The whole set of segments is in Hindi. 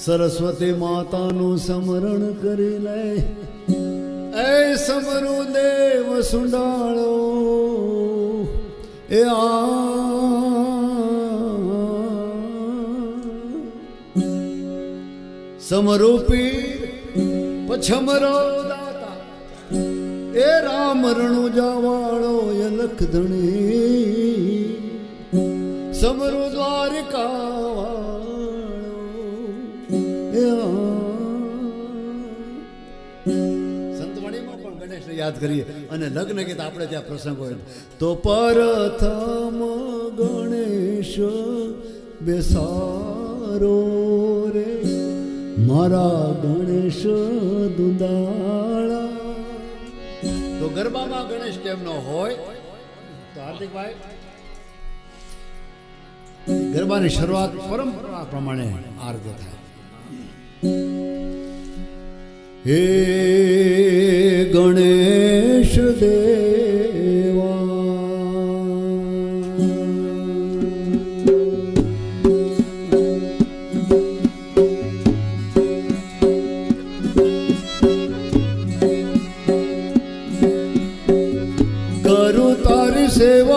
सरस्वती माता नु समरण करी ले ए समरु देव सुंडालो ए समरु पीर पछमरो दाता ए राम रणु जावाळो ये लख धणी समरु द्वारिका संतवाणीमां पण गणेश याद करिए अने लग्न गीत आपणे त्यां प्रसंग होय तो प्रथम गणेश बेसारो रे मारा गणेश दुंदाळा तो गरबामां गणेश केमनो होय तो हार्दिक भाई गरबानी शरूआत परंपरा प्रमाणे आरंभ थाय हे गणेश देवा करू तारी सेवा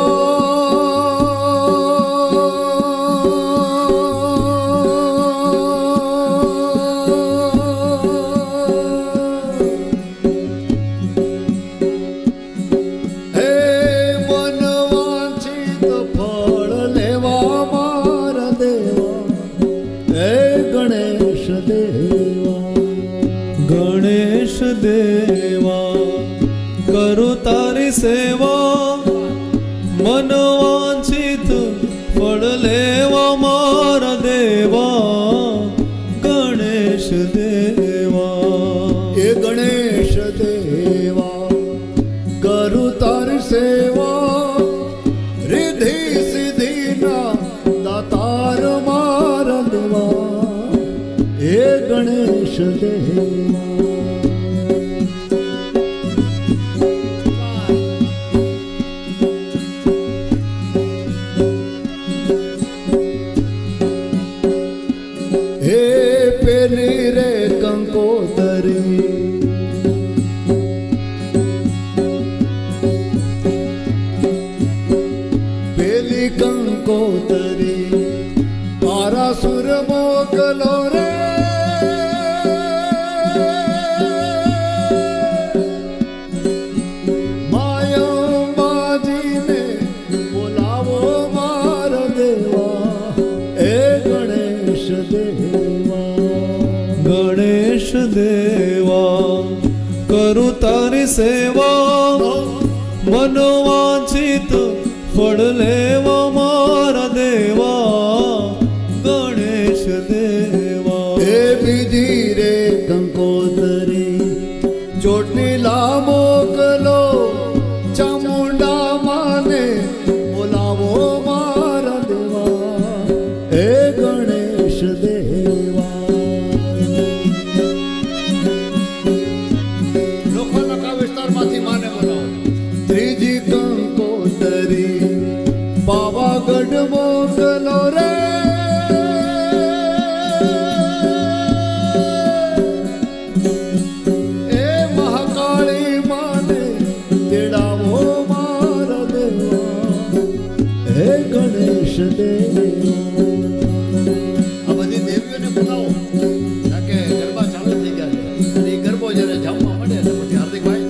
देवा करू तारी सेवा मन वांछित फळ लेवा मारा देवा गणेश देवा ए गणेश देवा करू तारी सेवा रिधी सिद्धी ना दातार मारा देवा ए गणेश देवा पेली कंकोतरी पारासुर मोकलो रे माया बाजी ने बोलावो मार देवा ए गणेश देवा गणेश देवा करू तारी सेवा मन वांछित फळ लेवा मारा देवा गणेश देवा हे बीजी रे कंकोतरी चोटनीला मोकलो चामुंडा माने बोलावो मारा देवा हे गणेश देवा लोखंडका विस्तारमांथी माने बोलावो त्रीजी कंकोतरी पावागढ़ मोकलो रे ए महाकाली माने तेड़ावो मार देवा हे गणेश देवा आ बधी देवीओने बोलावो ताके गरबा चालू थई गया छे अने गरबो जरे जामवा मळे तो પછી हार्दिक भाई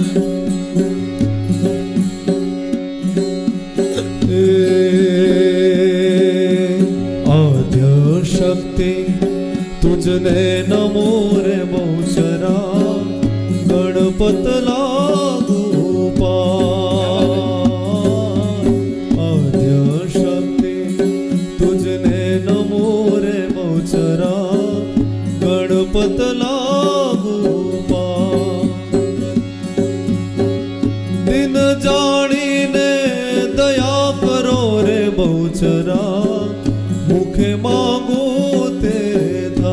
शक्ति तुझने नमो रे बहुचरा गणपत लागू आद्य शक्ति तुझने नमो रे बहुचरा गणपत लागू दिन जानी ने दया करो रे बहुचरा मुखे मांगो ते था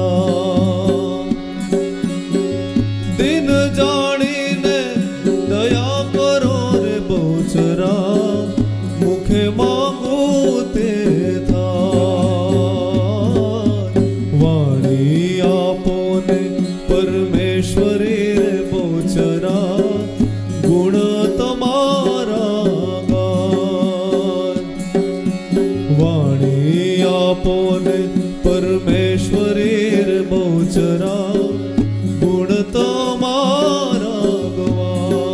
दिन जानी ने दया करो रे बहुचरा मुखे मांगो ते था वाणी वाणी आपोने परमेश्वरीर बहुचरा गुण तमारा गवा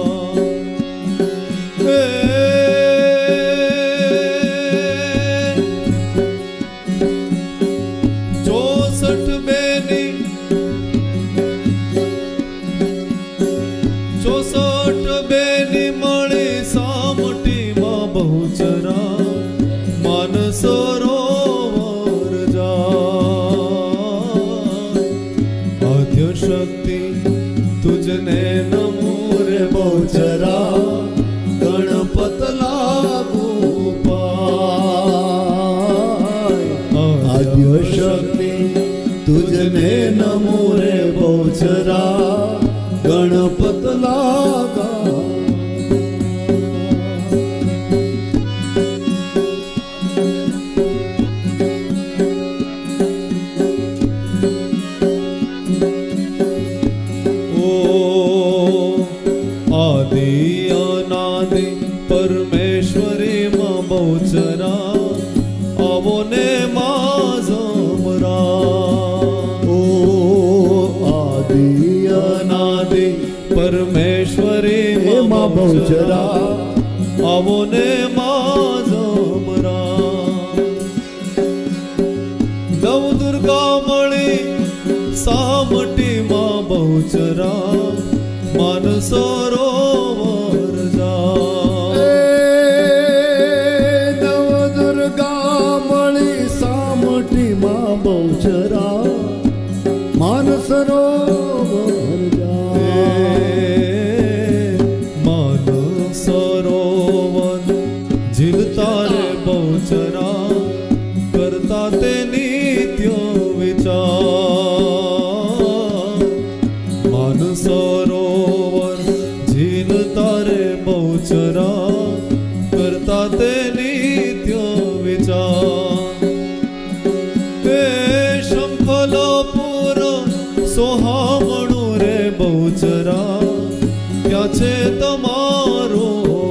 64 बेनी मळी सामटी मा बहुचरा मान सरोवर जा आद्य शक्ति तुझने नमो रे बहुचरा गणपत लागू पाय आद्य शक्ति तुझने नमो रे बहुचरा गणपत लागा ओ आदि अनादि परमेश्वरी मां बहुचरा आवो ने माझमरा ओ आदि अनादि परमेश्वरी मां बहुचरा आवो ने माझमरा नव दुर्गा मळी सामटी मां बहुचरा मान सरोवर जा नव दुर्गा मळी सामटी मां बहुचरा मान सरोवर जा मान सरोवर झिलता रे बहुचरा करता ते नित्य विचार मान सरोवर झिलता रे बहुचरा करता ते नित्य विचार हे शंखलपूर सोहामणु रे बहुचरा त्याचे तमारो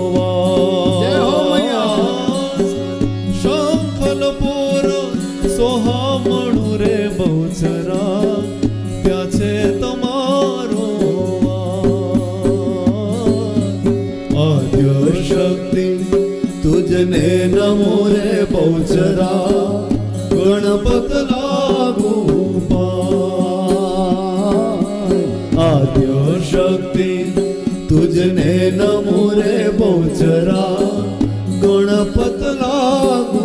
वास शंखलपूर सोहामणु रे बहुचरा त्याचे तमारो वास आद्य शक्ति तुझने नमो रे बहुचरा गणपत लागू पाय आद्य शक्ति तुझने नमो रे बहुचरा गणपत लागू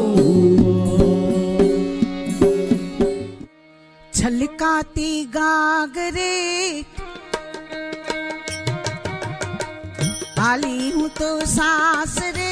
छलकाती गागरे आली हूँ तो सासरे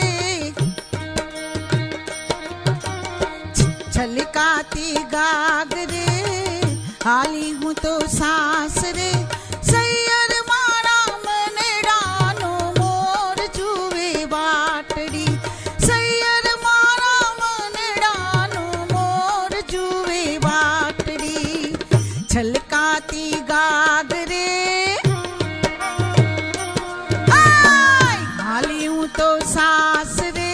छलकाती गागरे आली हूँ तो सासरे सैयर मारा मनडानो मोर जुए बाटड़ी सैयर मारा मनडानो मोर जुए बाटड़ी छलकाती गागरे आय आली हूँ तो सासरे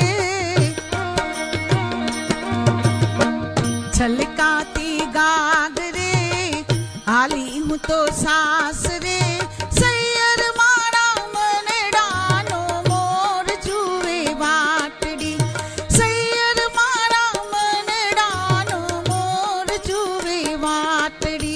छलकाती गागरे आली हूँ तो सासरे सैयर मारा मनडानो मोर जुए बाटड़ी सैयर मारा मनडानो मोर जुए बाटड़ी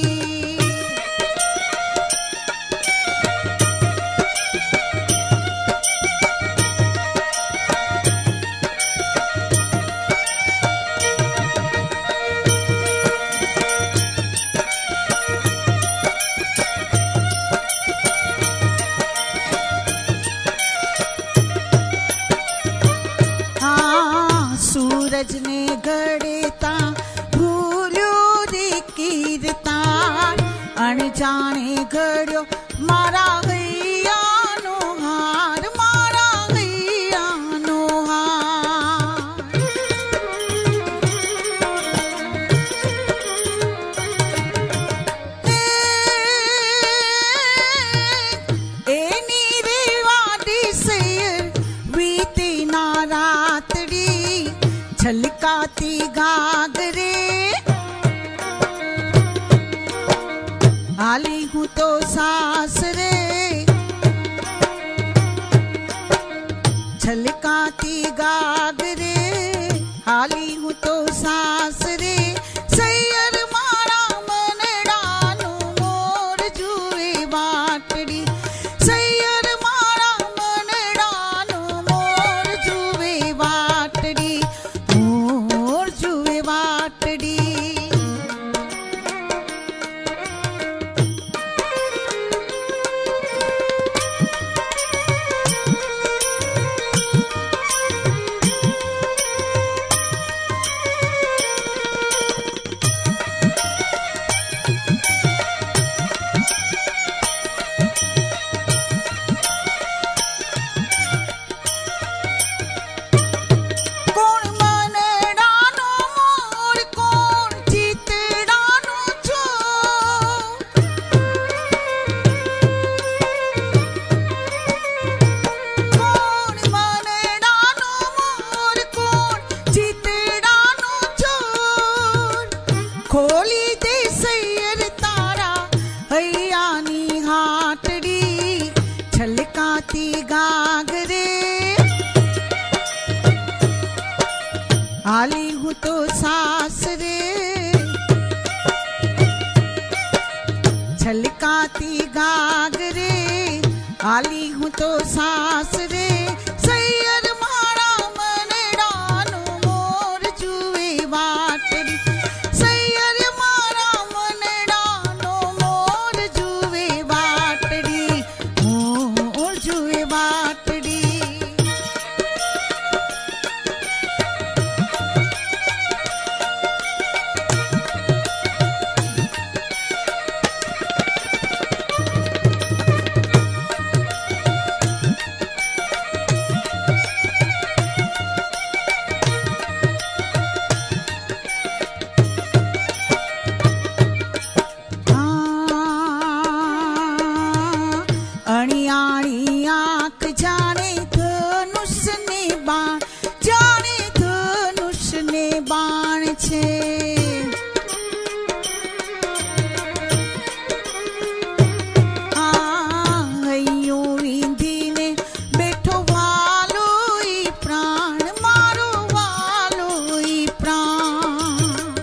सूरज ने गड़ता भूल्यो रे कीरता अनजाने गड़ो मारा गैया नो हार मारा गैया नो हार ए नीरे वाडी सैर वीती ना रातड़ी छलकाती घाघरे आली हूँ तो सासरे छलकाती घाघरे आली हूँ तो सासरे सैयर मारा मनडानु मोर जुए बाटड़ी सैयर मारा मनडानु मोर जुए बाटड़ी मोर जुए बाटड़ी खोली दे सैयर तारा हैयानी हाटड़ी छलकाती घाघरे आली हूँ तो सासरे छलकाती घाघरे आली हूँ तो सासरे सैयर मारा मनडानु मोर जुए बाटड़ी सैयर मारा मनडानु मोर जुए बाटड़ी मोर जुए बाटड़ी अणियाणी आंख जाने धनुष ने बाण छे हयो विंधी ने बैठो वालो ई प्राण मारो वालो ई प्राण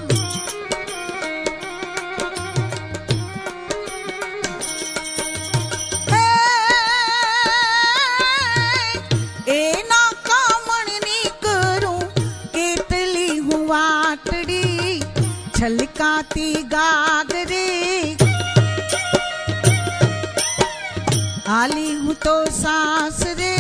एना कामणनी करूं केतली हूँ वाटड़ी छलकाती घाघरे आली हूँ तो सासरे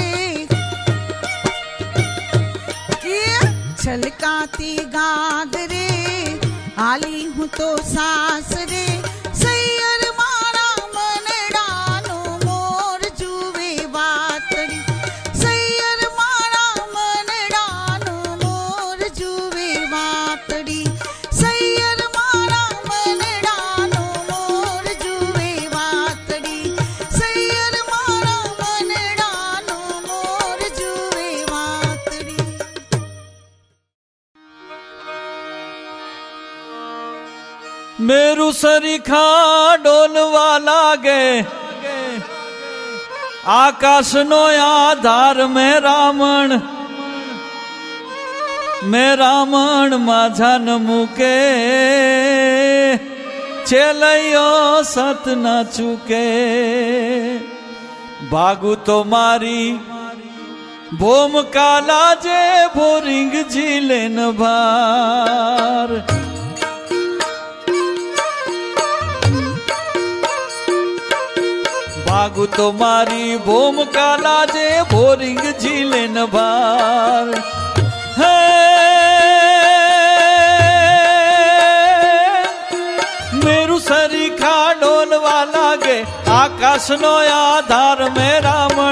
छलकाती घाघरे आली हूँ तो सासरे सैयर मारा मनडानु मोर जुए बाटड़ी सैयर मारा मनडानु मोर जुए बाटड़ी सैयर मारा मनडानु मोर जुए बाटड़ी सैयर मारा मनडानु मोर जुए बाटड़ी मेरू सरीखा डोलवा लागे आकाश नो आधार में रावण माझा न मुके चेलैयो सत न चुके बागु तो मारी भोम काला जे भोरिंग झीले न भार बागु तो मारी भोम काला जे भोरिंग झीले न भार है मेरू सरीखा डोलवा लागे आकाश नो आधार में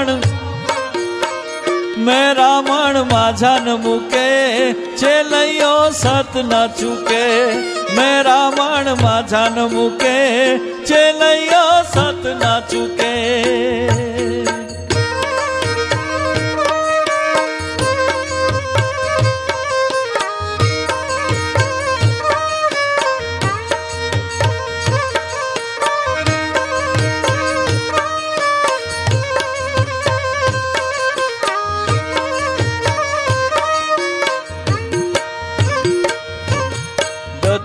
रावण माझा न मुके चेलैयो सत न चुके मैं रावण माझा न मुके चेलैयो सत न चुके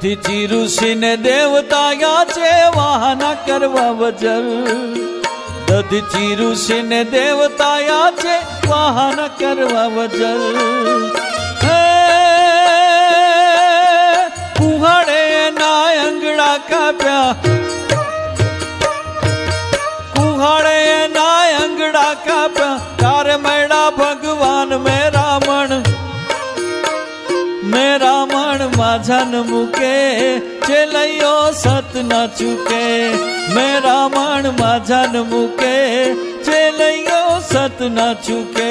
दधीची ऋषीने देवतायाचे वाहन करवा वजल दधीची ऋषीने देवतायाचे वाहन करवा वजल कुहाड़े ना अंगड़ा काप्या कुहाड़े ना अंगड़ा काप्या तारे मैडा भगवान में रावण माझन मुके चेलैयो सत न चुके मैं रावण माझन मुके चेलैयो सत न चुके।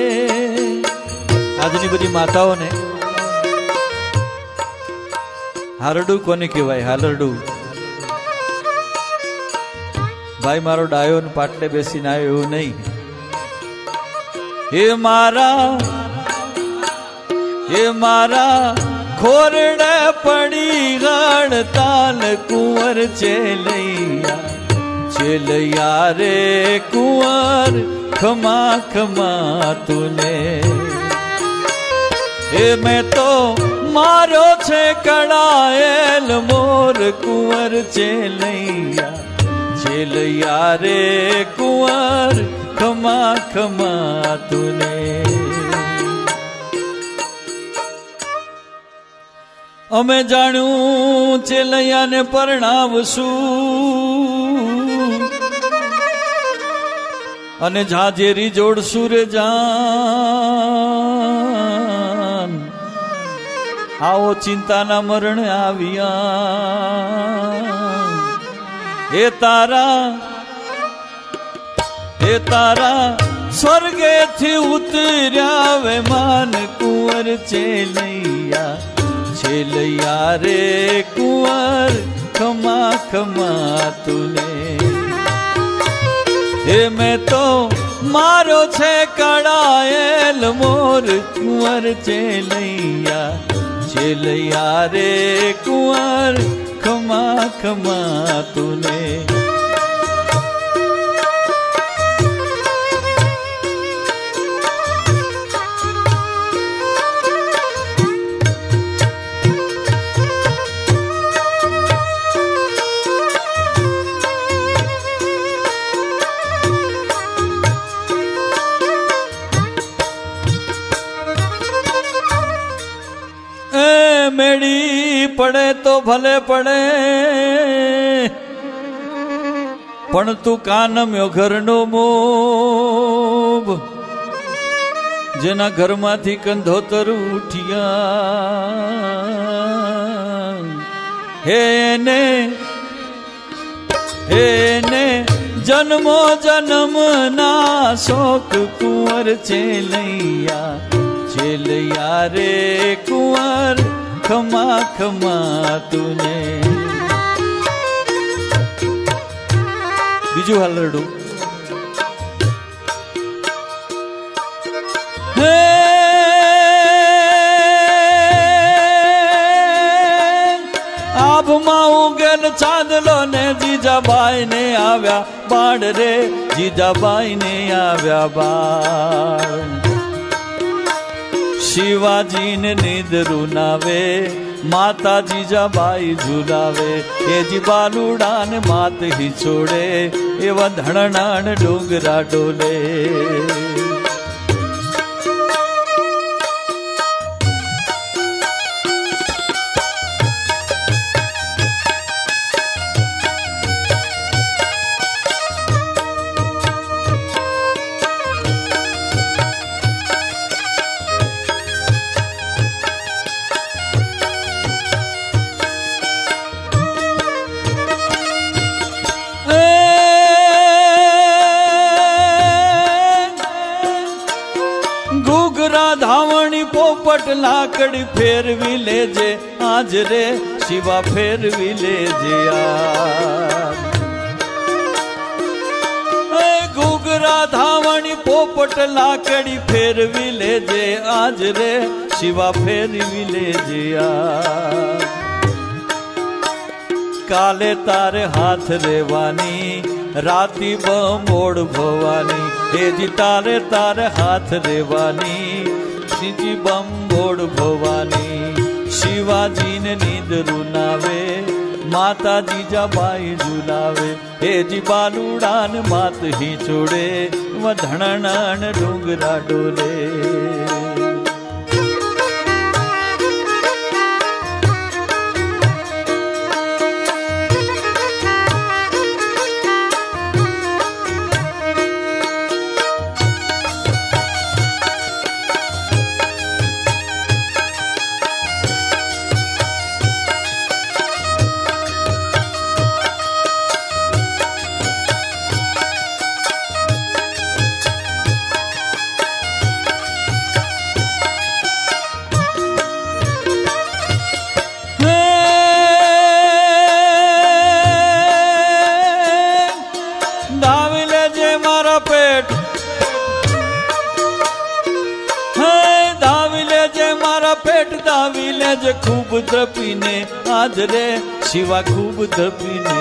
આજની બધી માતાઓને હાલરડું કોને કહેવાય? હાલરડું ભાઈ મારો ડાયો ને પાટલે બેસીને આવ્યો એવું નહીં. એ મારા ખોરડે પડી ગણતાલ કુંવર ચેલૈયા રે કુંવર ખમા ખમા તુને એ મેં તો મારો છે કડાયેલ મોર કુંવર ચેલૈયા રે કુંવર ખમા ખમા તુને। અમે જાણ્યું ચેલૈયાને પરણાવશું અને ઝાંઝેરી જોડશું રે જાન આવો ચિંતાના મરણ આવ્યા એ તારા સ્વર્ગેથી ઉતર્યા વે માન કુંવર ચેલૈયા રે કુંવર ખમા ખમા તુને એ મેં તો મારો છે કડાયેલ મોર કુંવર ચેલૈયા રે કુંવર ખમા ખમા તુને। मेड़ी पड़े तो भले पड़े पण तू कानम्यो घरनो मोब जेना घर मांथी कंधोतर उठिया हेने जन्मो जन्म ना शोक कुंवर चेलैया रे कुंवर खमा खमा तूने। बीजू हालरडू આભમાં ઉગેલ ચાંદલો ને જીજાબાઈ ને આવ્યા બાળ રે જીજાબાઈ ને આવ્યા બાળ शिवाजी ने नींदरू नावे माता जीजाबाई झूलावे ए जी बालूडान मात ही छोड़े एवा धड़नान डोंगरा डोले। धावणी पोपट लाकड़ी फेरवी लेजे आज रे शिवा फेरवी लेजे घूघरा धावणी पोपट लाकड़ी फेरवी लेजे आज रे शिवा फेरवी लेजे काले तारे हाथ रेवानी राती बमोड़ भवानी हे जी तारे हाथ रेवानी जी बम्बोड़ भवानी शिव शिवाजी ने नींद रुनावे माता जीजाबाई झुलावे हे जी बालूडान मात ही छोड़े व धणनान डोंगरा डोले जे खूब धपीने आज रे शिवा खूब धपीने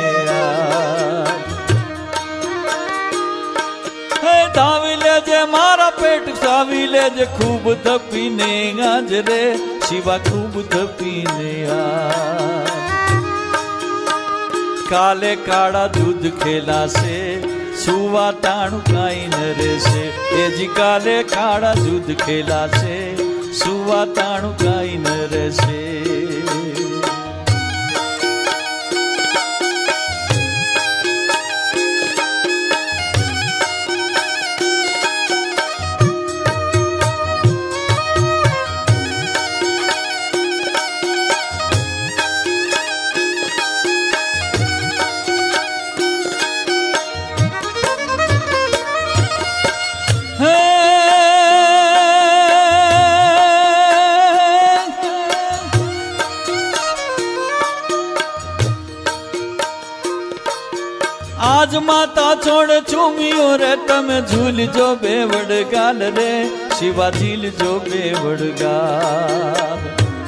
धाविले जे मारा पेट साविले जे खूब धपीने आज रे शिवा खूब धपीने काले काड़ा दूध खेला से सुवा ताणु काई नरे से ए जी काले काड़ा दूध खेला से सुवा ताणु काई नरे से आज माता छोड़ चूमियो रे तम झूल जो बेवड़ गाल रे शिवा झील जो बेवड़ गाल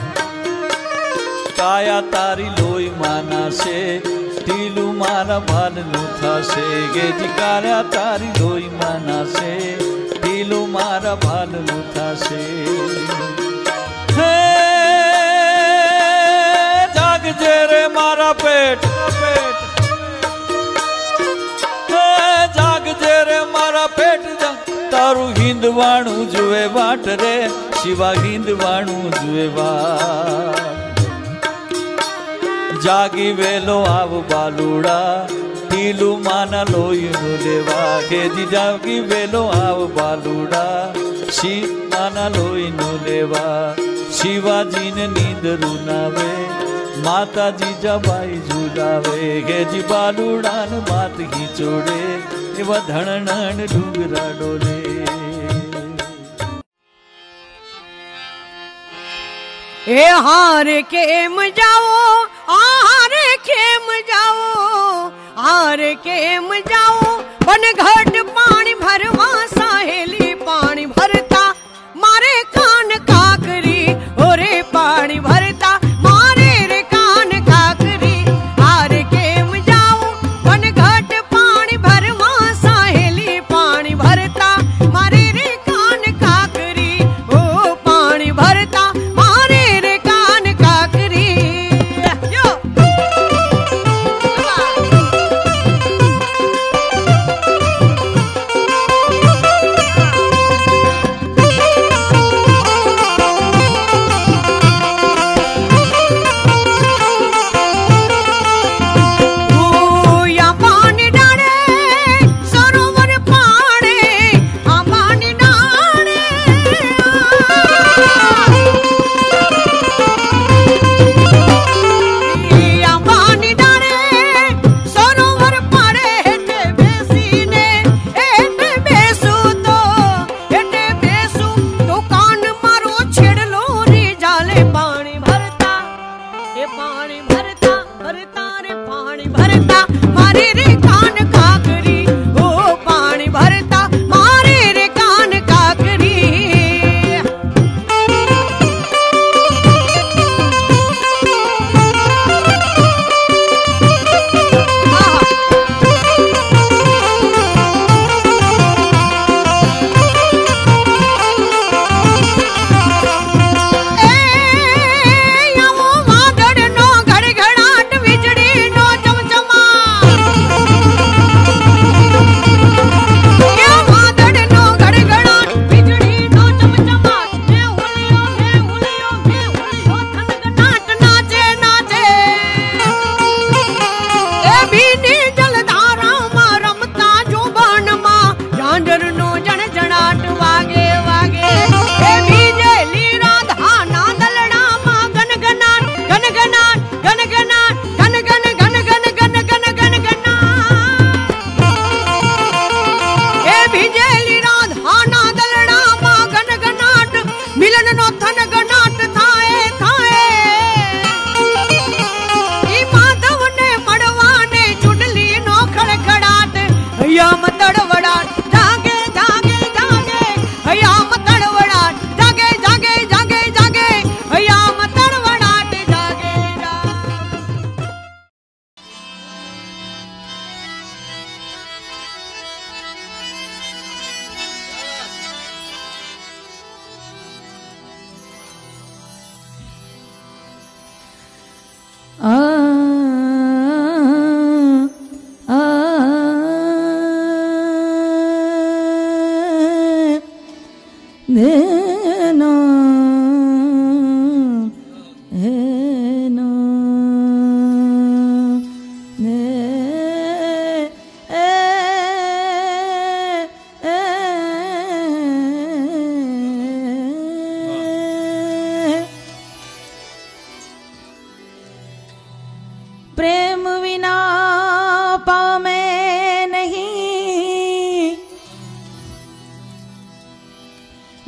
काया तारी लोई माना से टीलू मारा भाल लूथा से गे जी काया तारी लोई माना से टीलू मारा भाल लूथा से जाग जे रे मारा पेट तारू हिंदवाणु जुए वाट रे शिवा हिंदवाणु जुए वाट जागी वेलो आव बालूड़ा टीलू माना लोई नु लेवा के जी जागी वेलो आव बालूड़ा शी माना लोई नु लेवा शिवाजी ने नींद रुनावे माता जीजाबाई झूलावे गे जी बालूडान मात ही छोड़े एवा धणनान डूंगरा डोले ए हार केम जाओ हार केम जाओ हार केम जाओ बन घट पानी भरवा साहेली पानी भरता मारे कान काकरी ओरे पानी भरता मारे रे कान काकरी हार केम जाओ बन घट पानी भरवा साहेली पानी भरता मारे रे कान काकरी ओ पानी भरता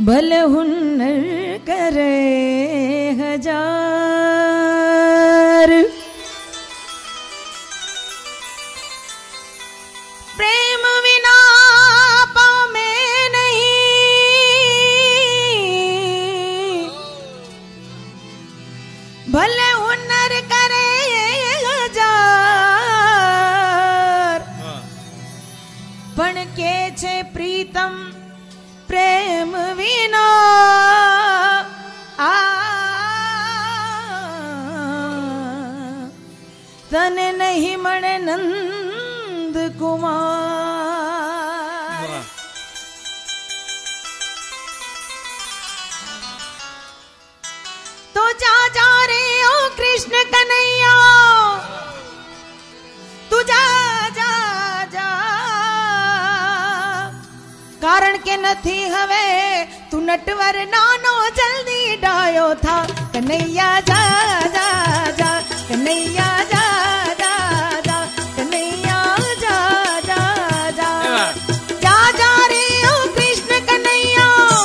भले हुनर करे हजार, प्रेम विना पामे नहीं। भले हुनर करे हजार, पण के छे प्रीतम प्रेम विना तने नहीं मणे नंद कुमार। तो जा जा रे ओ कृष्ण कन्हैया, तू जा जा जा, कारण के नथी हवे तू नटवर नानो जल्दी डायो था। कन्हैया जा जा जा, कन्हैया जा जा जा, कन्हैया जा जा जा, जा जा रे ओ कृष्ण कन्हैया,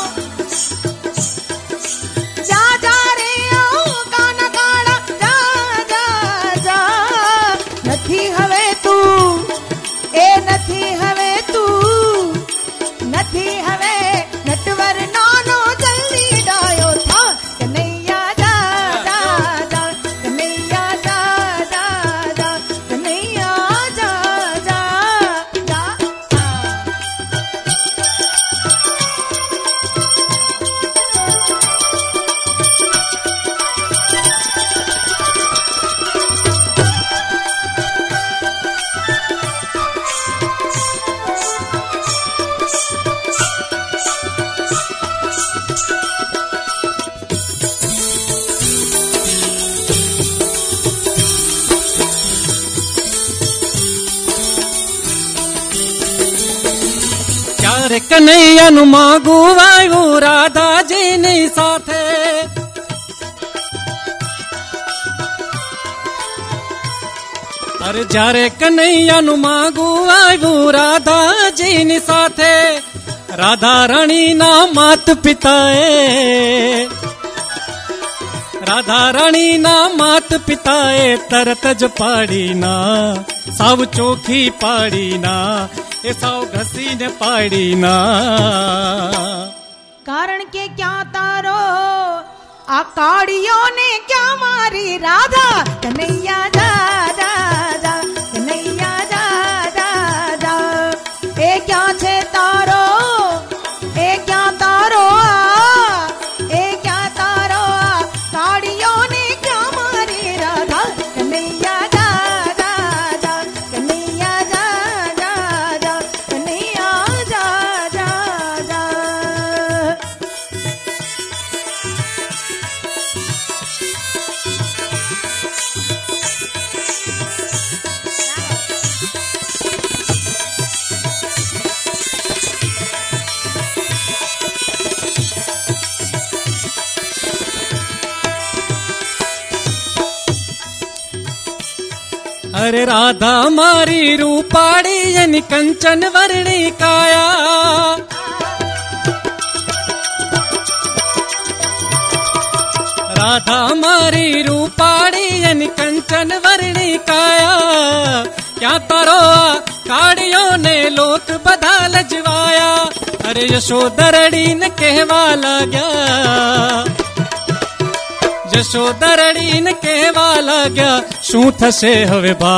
जा जा रे ओ काना काला, जा जा जा। नथी हवे तू ए नथी हवे तू, नथी हवे नटवर नानो जल्दी डायो था। कन्हैया जा जा जा, कन्हैया जा जा जा, कन्हैया जा जा जा। क्यारे कन्हैया नु मांगू आयु राधा जी नी साथे, अरे जारे कन्हैया नु मांगू आयु राधा जी नी साथे। राधा रानी ना मात पिताए, राधा रानी ना मात पिताए, तरत ज पाड़ी ना साव चोखी पाड़ी ना, ए साव घसी ने पाड़ी ना। कारण के क्या तारो आकाड़ियों ने क्या मारी राधा। कन्हैया जा जा जा, कन्हैया जा जा जा। ए क्या छे तारो, ए क्या तारो, ए क्या तारो आकाड़ियों ने क्या मारी राधा। कन्हैया जा जा जा, कन्हैया जा जा जा, कन्हैया जा जा जा। अरे राधा मारी रूपाड़ी यानी कंचन वर्णी काया, राधा मारी रूपाड़ी यानी कंचन वर्णी काया। क्या तारो काड़ियों ने लोक बधा लजवाया, अरे यशोदरड़ी ने कहवा लग्या, यशोदरड़ी ने कहवा लग्या शू थशे हवे बा।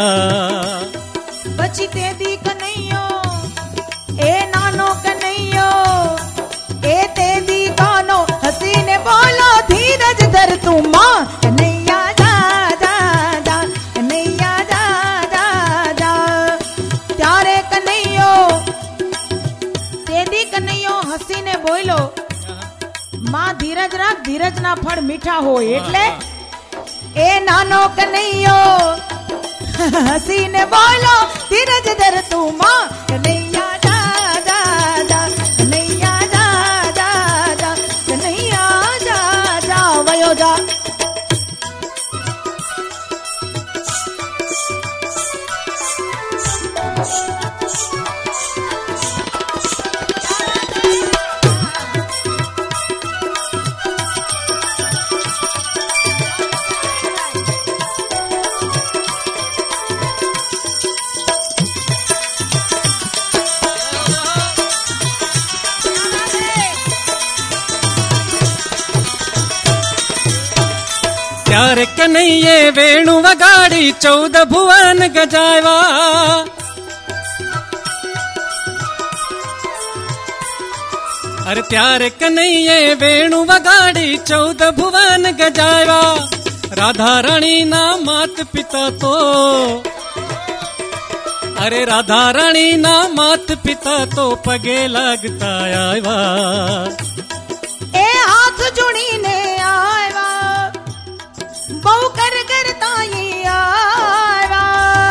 बची तेदी कन्हैयो ए नानो कन्हैयो, ए तेदी कानो हसीने बोलो धीरज धर तू मां। कन्हैया जा जा जा, कन्हैया जा जा जा। त्यारे कन्हैयो तेदी कन्हैयो हसीने बोलो मां धीरज राख, धीरज ना फળ મીઠા હોય એટલે ए नानो कन्हैयो हसीने बोलो धीरज धर तू मां। कन्हैया जा जा जा, कन्हैया जा जा जा, कन्हैया जा जा वयो जा। प्यार कन्हैये वेणु वगाड़ी 14 भुवन गजावा। अरे प्यार कन्हैये वेणु वगाड़ी 14 भुवन गजावा। राधा रानी ना मात पिता तो, अरे राधा रानी ना मात पिता तो पगे लगता आवा। ए हाथ जुड़ी ने आवा बहु कर करता ये आवा।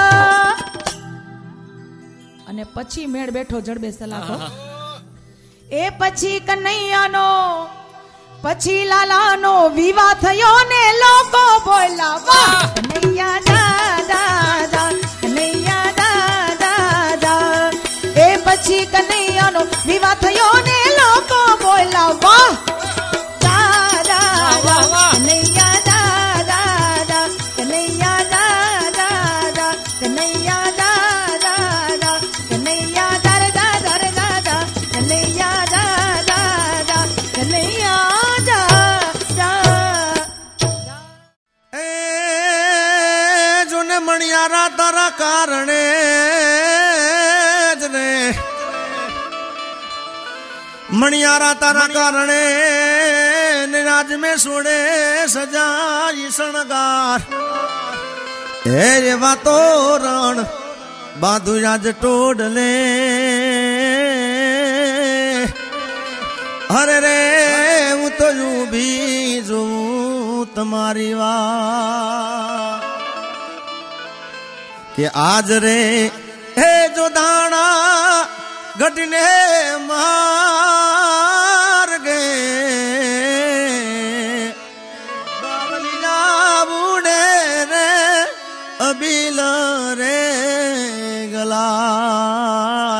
અને પછી મેળ બેઠો જડબે સલાખો। એ પછી કનૈયાનો પછી લાલાનો વિવાહ થયો ને લોકો બોલા વાહ કનૈયા દાદા દાદા કનૈયા દાદા દાદા। એ પછી કનૈયાનો વિવાહ થયો ને લોકો બોલા વાહ દાદા દાદા કનૈયા દાદા દાદા કનૈયા દાદા દાદા કનૈયા દાદા દાદા કનૈયા દાદા દાદા કનૈયા દાદા દાદા કનૈયા દાદા। ए जोने मणियारा तारा कारणे जने मणियारा तारा कारणे निराज में सोड़े सजाई शणगार। ए रे वातो रण बाधु राज टोडले अरे रे हूँ तो यूं भी जो तुम्हारी वाह कि आज रे हे जो दाना घटने मार गए बावली जा बूढ़े रे अबील रे गलाल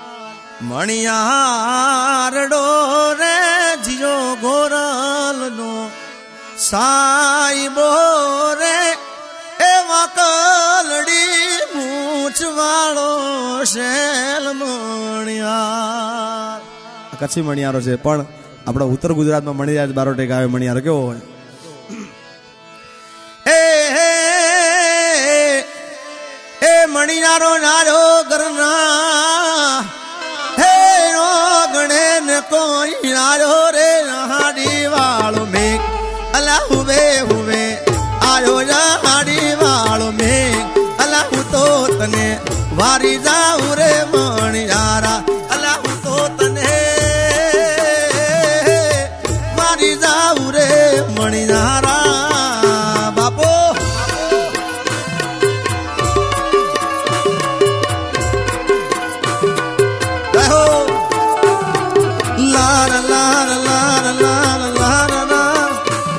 मणियार डोरे जियो गोरल नो साई बोरे ए वाकलड़ी मूछ वालो शेल मणियार। कच्छी मणियारो छे पण आपणा उत्तर गुजरात में मणिराज बारोटे गावे मणियारो केवो होय। ए मणियारो नारो करना हे नो गणे ने कोई नारो रे हाडी वालो में अला हुवे हुवे आयो जा हाडी वालो में अला तो तने वारी जाऊ रे मणियारा अला तो तने वारी जाऊ रे मणियारा बापो। लार लार लार लार लार लार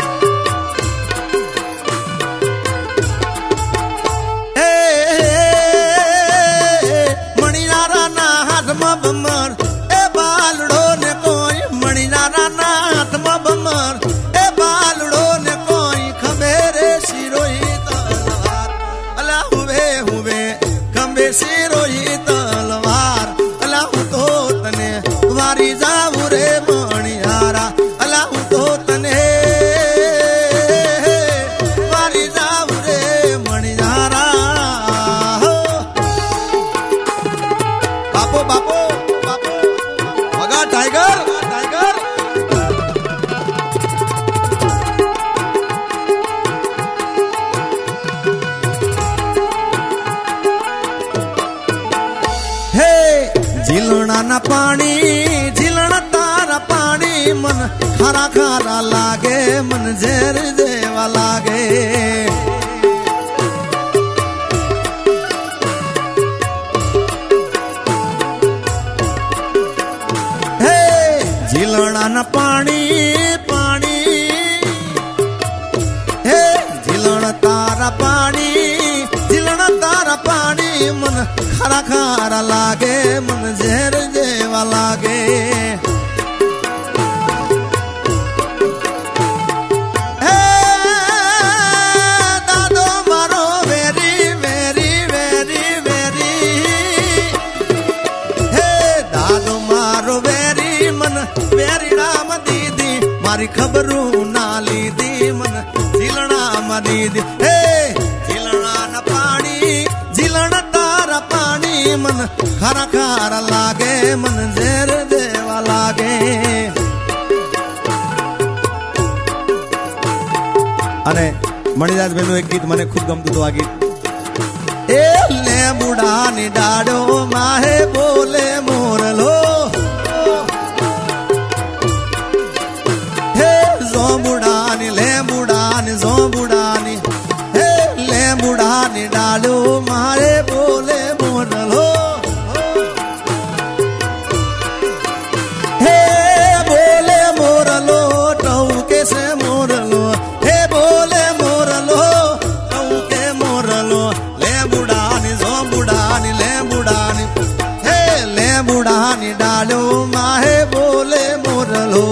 मणियारा ना हाथ में बमर ए बालड़ो ने कोई मणियारा ना हाथ में बमर ए बालड़ो ने कोई खबेरे सिरोही तलवार अला हुवे हुवे खंबे सिरोही तलवार अला तो तने वारी जाऊ रे मणियारा अला तो तने वारी जाऊ रे मणियारा। बापो बापो बापो मगा टाइगर टाइगर हे झिलना ना पानी झिलना तारा पानी मन खारा खारा लागे मन झेर जेवा लागे। हे झिलना ना पानी पानी हे झिलना तारा पानी झिलना तारा पानी मन खारा खारा लागे मन झेर जेवा लागे। हे दादो मारो वेरी वेरी वेरी वेरी हे दादो मारो वेरी मन वेरी राम दीदी मारी खबरू ना ली दी मन झिलना दीदी हे झीलना न पानी झीलण तारा पानी मन खारा खारा लागे मन जेर देवा लागे। अने मणिदास बेनो एक गीत मने खूब गमतुं तो आ गीत ए लेबुड़ा नी डाडो माहे बोले मोरलो हे जोबुड़ानी लेबुड़ानी जोबुड़ानी हे लेबुड़ानी डाडो माहे बोले मोरलो हे बोले मोरलो टौके से मोरलो हे बोले मोरलो टौके मोरलो लेबुड़ानी जोबुड़ानी लेबुड़ानी हे लेबुड़ानी डालो माहे बोले मोरलो।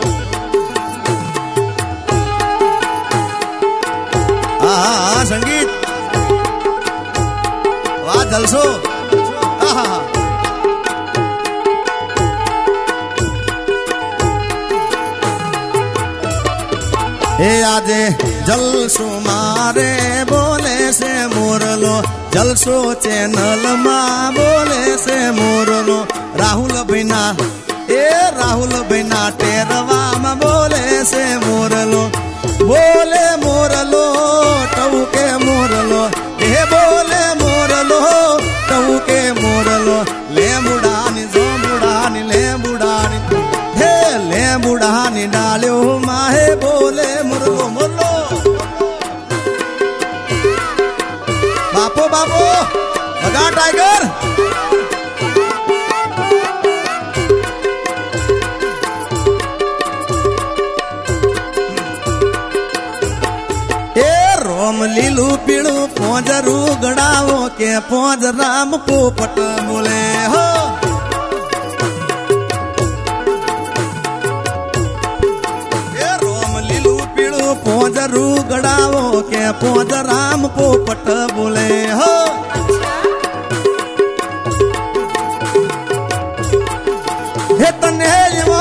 संगीत वाह जलसो हे आजे जलसो मारे बोले से मोरलो जलसो चैनल मा बोले से मोरलो राहुल बिना ए राहुल बिना टेरवा मा बोले से मोरलो बोले मोरलो टौके मोरलो हे बोले मोरलो टौके मोरलो लेबुड़ानी जोबुड़ानी लेबुड़ानी हे लेबुड़ानी डालो माहे बोले मोरलो मोरलो। बापो बापो लगा टाइगर रोम लीलू पीड़ू पोजरू गड़ावो के पोज राम पोपट बोले हो ए रोम लीलू पीड़ू पोजरू गड़ावो के पोज राम पोपट बोले हो हे तने वो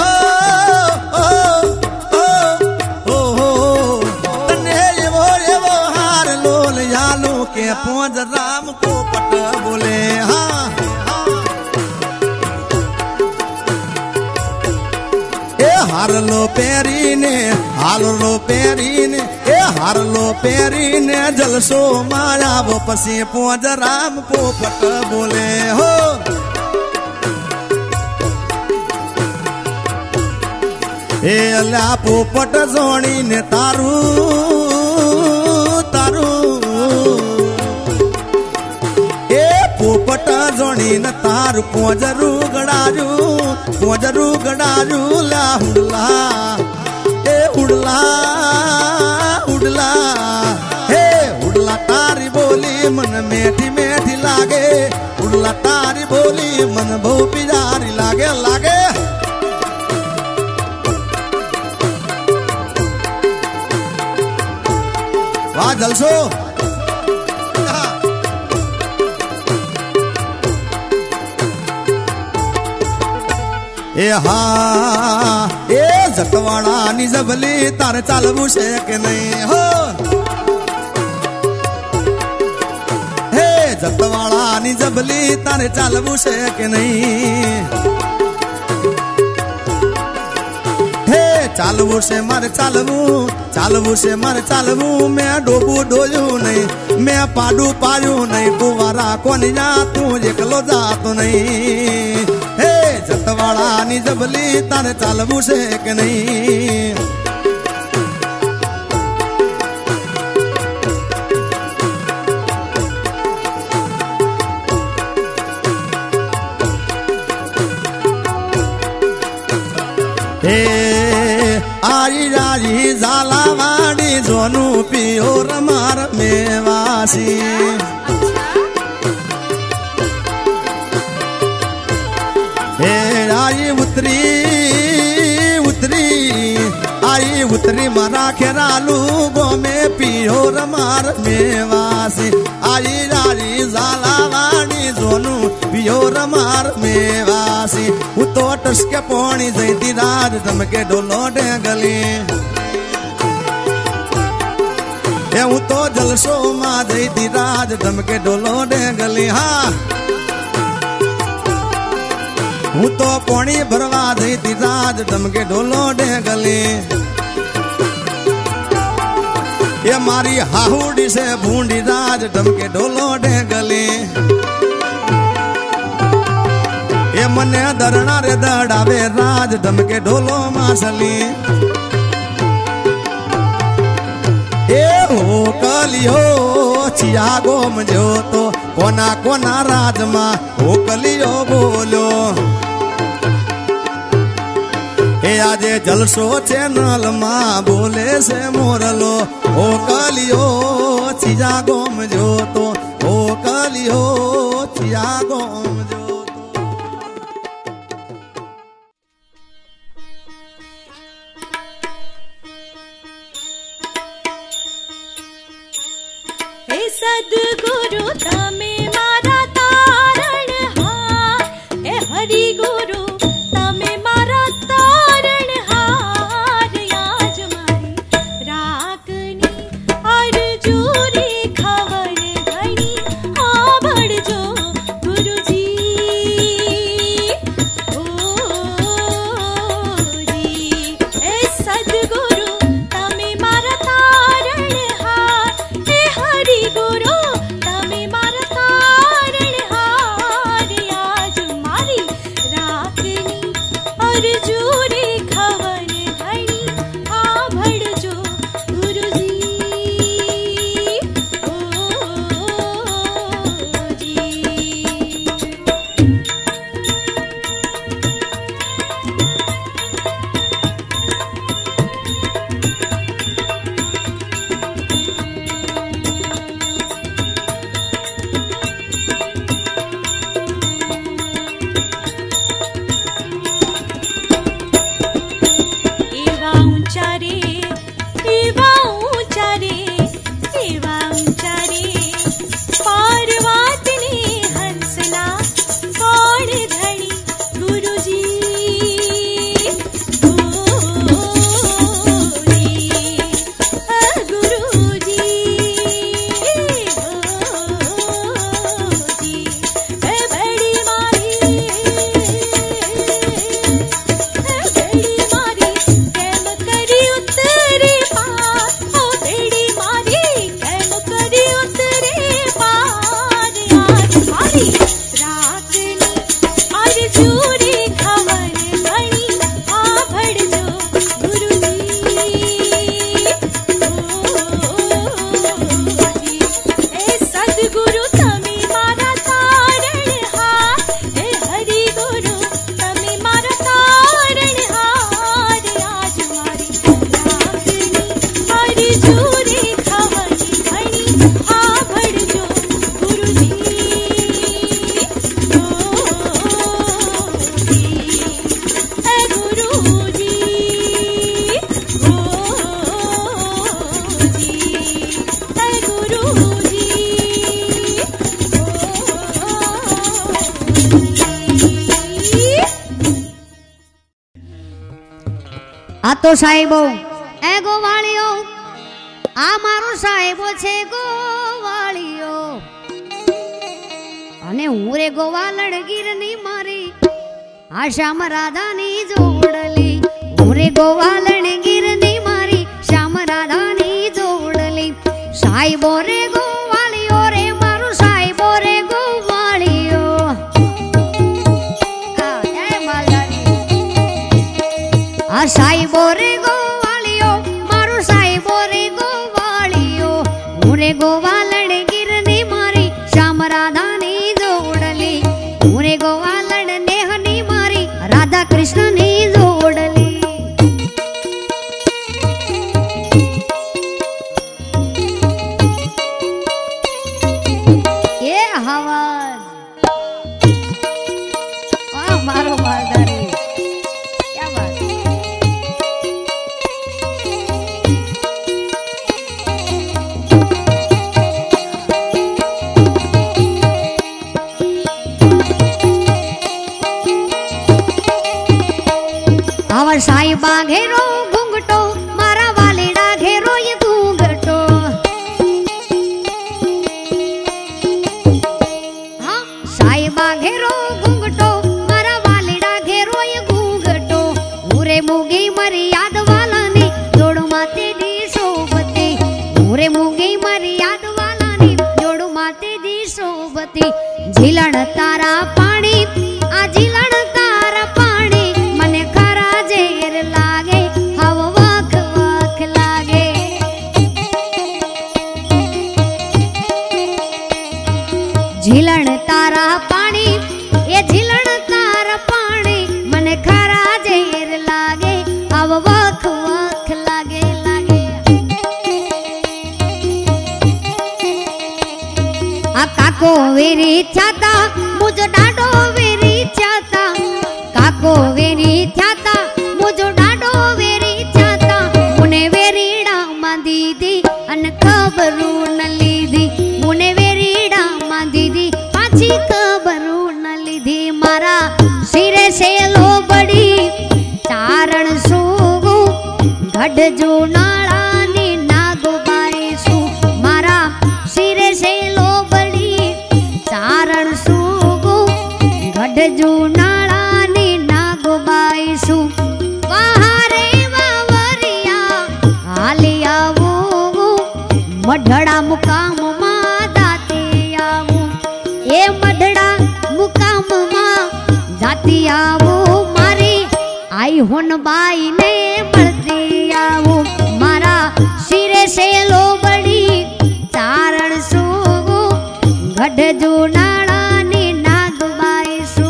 के पोज राम पोपट बोले हाँ ए हार लो पेरी ने हाल लो पेरी ने ए हार लो पेरी ने जलसो माया वो पसी पोज राम पोपट बोले हो ए अल्लाह पोपट जोड़ी ने तारू तारू पोपट जोड़ी न तार पोजरू गड़ारू ला हुडला ए हुडला हुडला हे हुडला तारी बोली मन मेठी मेठी लागे हुडला तारी बोली मन बहु पिजारी लागे लागे। वाह जलसो ए हा ए जटवाड़ा नी जबली तार चालवू से के नहीं हो हे जटवाड़ा नी जबली तार चालवू से के नहीं हे चालवू से मर चालवू मैं डोबू डोजू नहीं मैं पाडू पाजू नहीं दुबारा कोनी जा तू एकलो जा तो नहीं हे जटवाड़ा नी जबली तारे चालवू से के नहीं। हे आई राजी झालावाड़ी जोनू पियो रमार मेवासी हे आई उतरी उतरी मरा खेरालू गो में पियो रमार मेवासी आई राजी झालावाड़ी जोनू पियो रमार मेवासी उतो टसके पोणी जैती राज धमके डोलो डे गली हूँ तो जलसो मां जई दी राज धमके ढोलो डेंगली हाँ हूँ तो पानी भरवा जई दी राज धमके ढोलो डेंगली ये मारी हाहुडी से भूंडी राज धमके ढोलो डेंगली ये मने दरना रे दड़ावे राज धमके ढोलो मासली ए हो कलियो चिया गोम जो तो कोना कोना राज मा हो कलियो बोलो ए आजे जलसो चैनल मा बोले से मोरलो ओ कलियो चिया गोम जो तो ओ कलियो चिया गोम जो सद्गुरु तमे मारा तारण हार ए हरि गुरु तमे मारा तारण हार आज मारी रागनी अर्जुरी खबर घड़ी आभड़ जो गुरुजी ओ जी ए सद्गुरु तमे मारा तारण हार ए हरि गुरु तमे मारा तारण हार आज मारी रागनी अर्जुरी खबर घड़ी आभड़ जो गुरुजी ओ जी एवा ऊंचा रे एवा ऊंचा रे एवा ऊंचा रे पार्वती हंसना कौन धड़ी गुरुजी ओ गुरुजी जी बड़ी मारी बेड़ी मारी कैम करी उतरे पार ओ बेड़ी मारी कैम करी उतरे पार आज मारी रागनी अर्जुरी खबर घड़ी आभड़ जो गुरुजी ए सद्गुरु तमे मारा तारण हार ए हरि गुरु तमे मारा तारण हार आज मारी रागनी अर्जुरी खबर घड़ी आभड़ जो गुरुजी ओ जी ए गुरुजी ओ जी ए गुरुजी આ તો સાહેબો એ ગોવાળીઓ આ મારો સાહેબો છે ગોવાળીઓ અને હું રે ગોવાલડ ગીરની મારી આ શ્યામ રાધાની જોડલી હું રે ગોવાલડ ગીરની મારી શ્યામ રાધાની જોડલી સાહેબો રે ગોવાળીઓ રે મારો સાહેબો રે ગોવાળીઓ જય માલધારી આ સાહેબો રે ગોવાળીઓ મારો સાહેબો રે ગોવાળીઓ હું રે ગોવાલડ ગીરની મારી શ્યામ રાધાની જોડલી હું રે ગોવાલડ નેહની મારી રાધા કૃષ્ણની જોડલી એ હવાજ વાહ મારો માલધારી क्या बात नहीं मारी याद वाला नी जोड़ू माते दी सोबती झीलण तारा पानी आ झीलण तारा पानी मने खरा जेर लागे हव वख वख लागे झीलण तारा पानी ये झीलण तारा पानी मने खरा जेर लागे हव वख वख लागे लागे आ काको वेरी छाता मुझो डाडो वेरी छाता काको वेरी छाता मुझो डाडो वेरी छाता मुने वेरीड़ा मा दीदी अन खबरू न लीधी मुने वेरीड़ा मा दीदी पाछी खबरू न लीधी मारा सिरे से लो बड़ी चारण सूगू गढ़ जो नाला नी नागो बाई सू मारा सिरे से लो बड़ी चारण सूगू गढ़ जो नाला नी नागो बाई सू वहारे वावरिया हालिया वो मढ़ड़ा मुकाम मा जाते आवू ए मढ़ड़ा मुकाम मा जाती आवू मारी आई होन बाई ने मरती आवू मारा सिरे से लो बड़ी चारण सूगू गढ़ जो नाला नी नाग बाई सू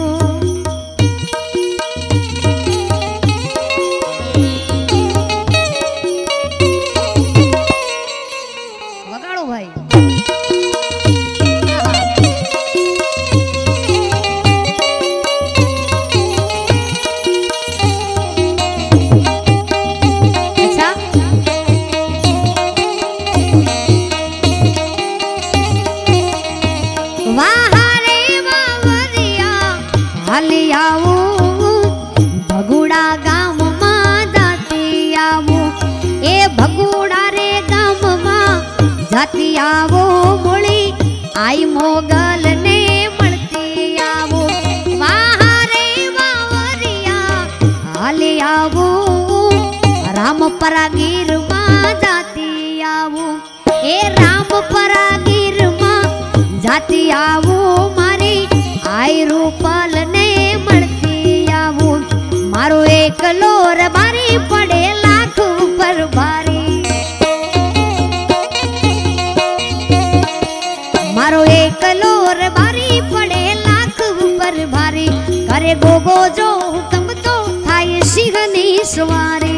वगाड़ो भाई अच्छा वाहारे वावरिया हलियाऊ भगुड़ा गाम मा जाती आवू ए भगुड़ा रे गाम मा जाती आवू मुड़ी आई मोगल ने मळती आवू वाहारे वावरिया हलियाऊ रामपरा गिर मा जाती आवू ए रामपरा गिर मा जाती आवू मारी आई रूपल ने मळती आवू मारो एक लोर बारी पड़े लाख ऊपर भारी मारो एक लोर बारी पड़े लाख ऊपर भारी करे गोगो जो हुकम तो थाय सिंहनी सवारी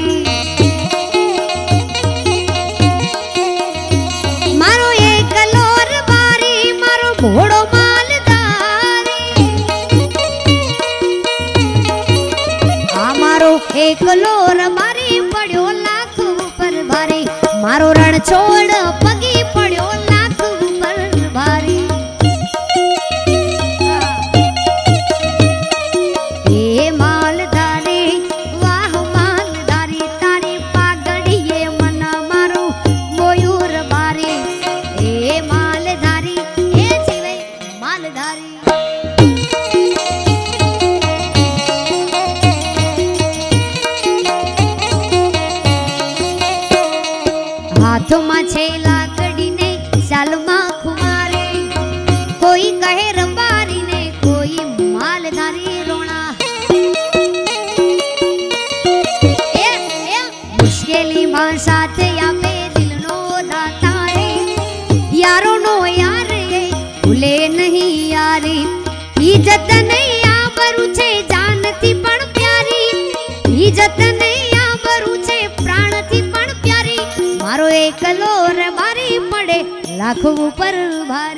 मारो एक लोर बारी मारो घोड़ो मालदारी आ मारो एक लोर बारी पड़ो लाख ऊपर भारी मारो रण छोड़ पगी पड़ो लाख ऊपर भारी ए मालदारी वाह मालदारी तारी पागड़ी ये मना मारो मोयूर बारी ए मालधारी ए जीवे मालधारी हाथों में छेला कड़ी ने साल मा खुमारे कोई कहे रबारी ने कोई मालधारी रोना मुश्किली मां साथ या पे दिल नो दाता रे यारो नो यार रे भूले नहीं यारी इज्जत नहीं आबरू छे जानती पण प्यारी इज्जत नहीं आबरू छे प्राण थी पण प्यारी मारो एक लोर बारी पड़े लाख ऊपर भारी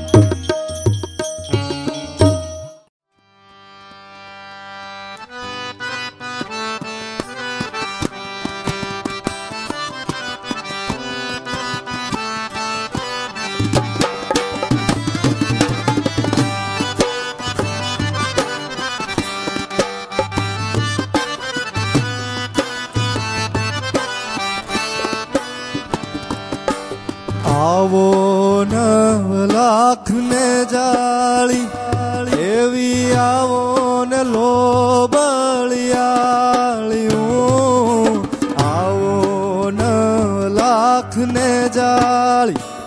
आवो न लाख ने जाली एवी आवो न लोबलियालियों आवो न लाख ने जाली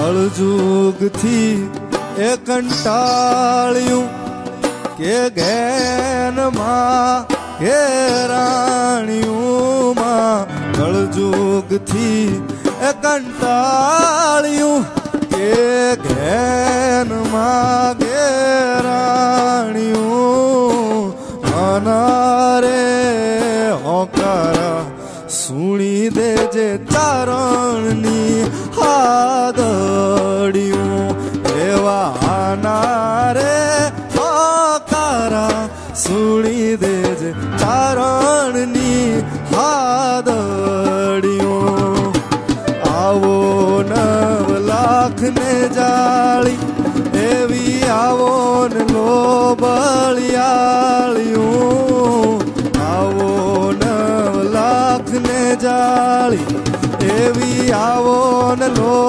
कलजुग थी ए कंटाळियूं के घेन मां के राणियूं मां कलजुग थी ए कंटाळियूं के घेन मां के राणियूं अनारे होकारा सुणी दे जे चारणनी हादड़ियूं एवा नारे होकारा सुणी दे जे चारणनी हादड़ियूं आवो 9 लाख ने जाली एवी आवो ने लोबलियालियूं आवो 9 लाख ने जाली एवी आवो ने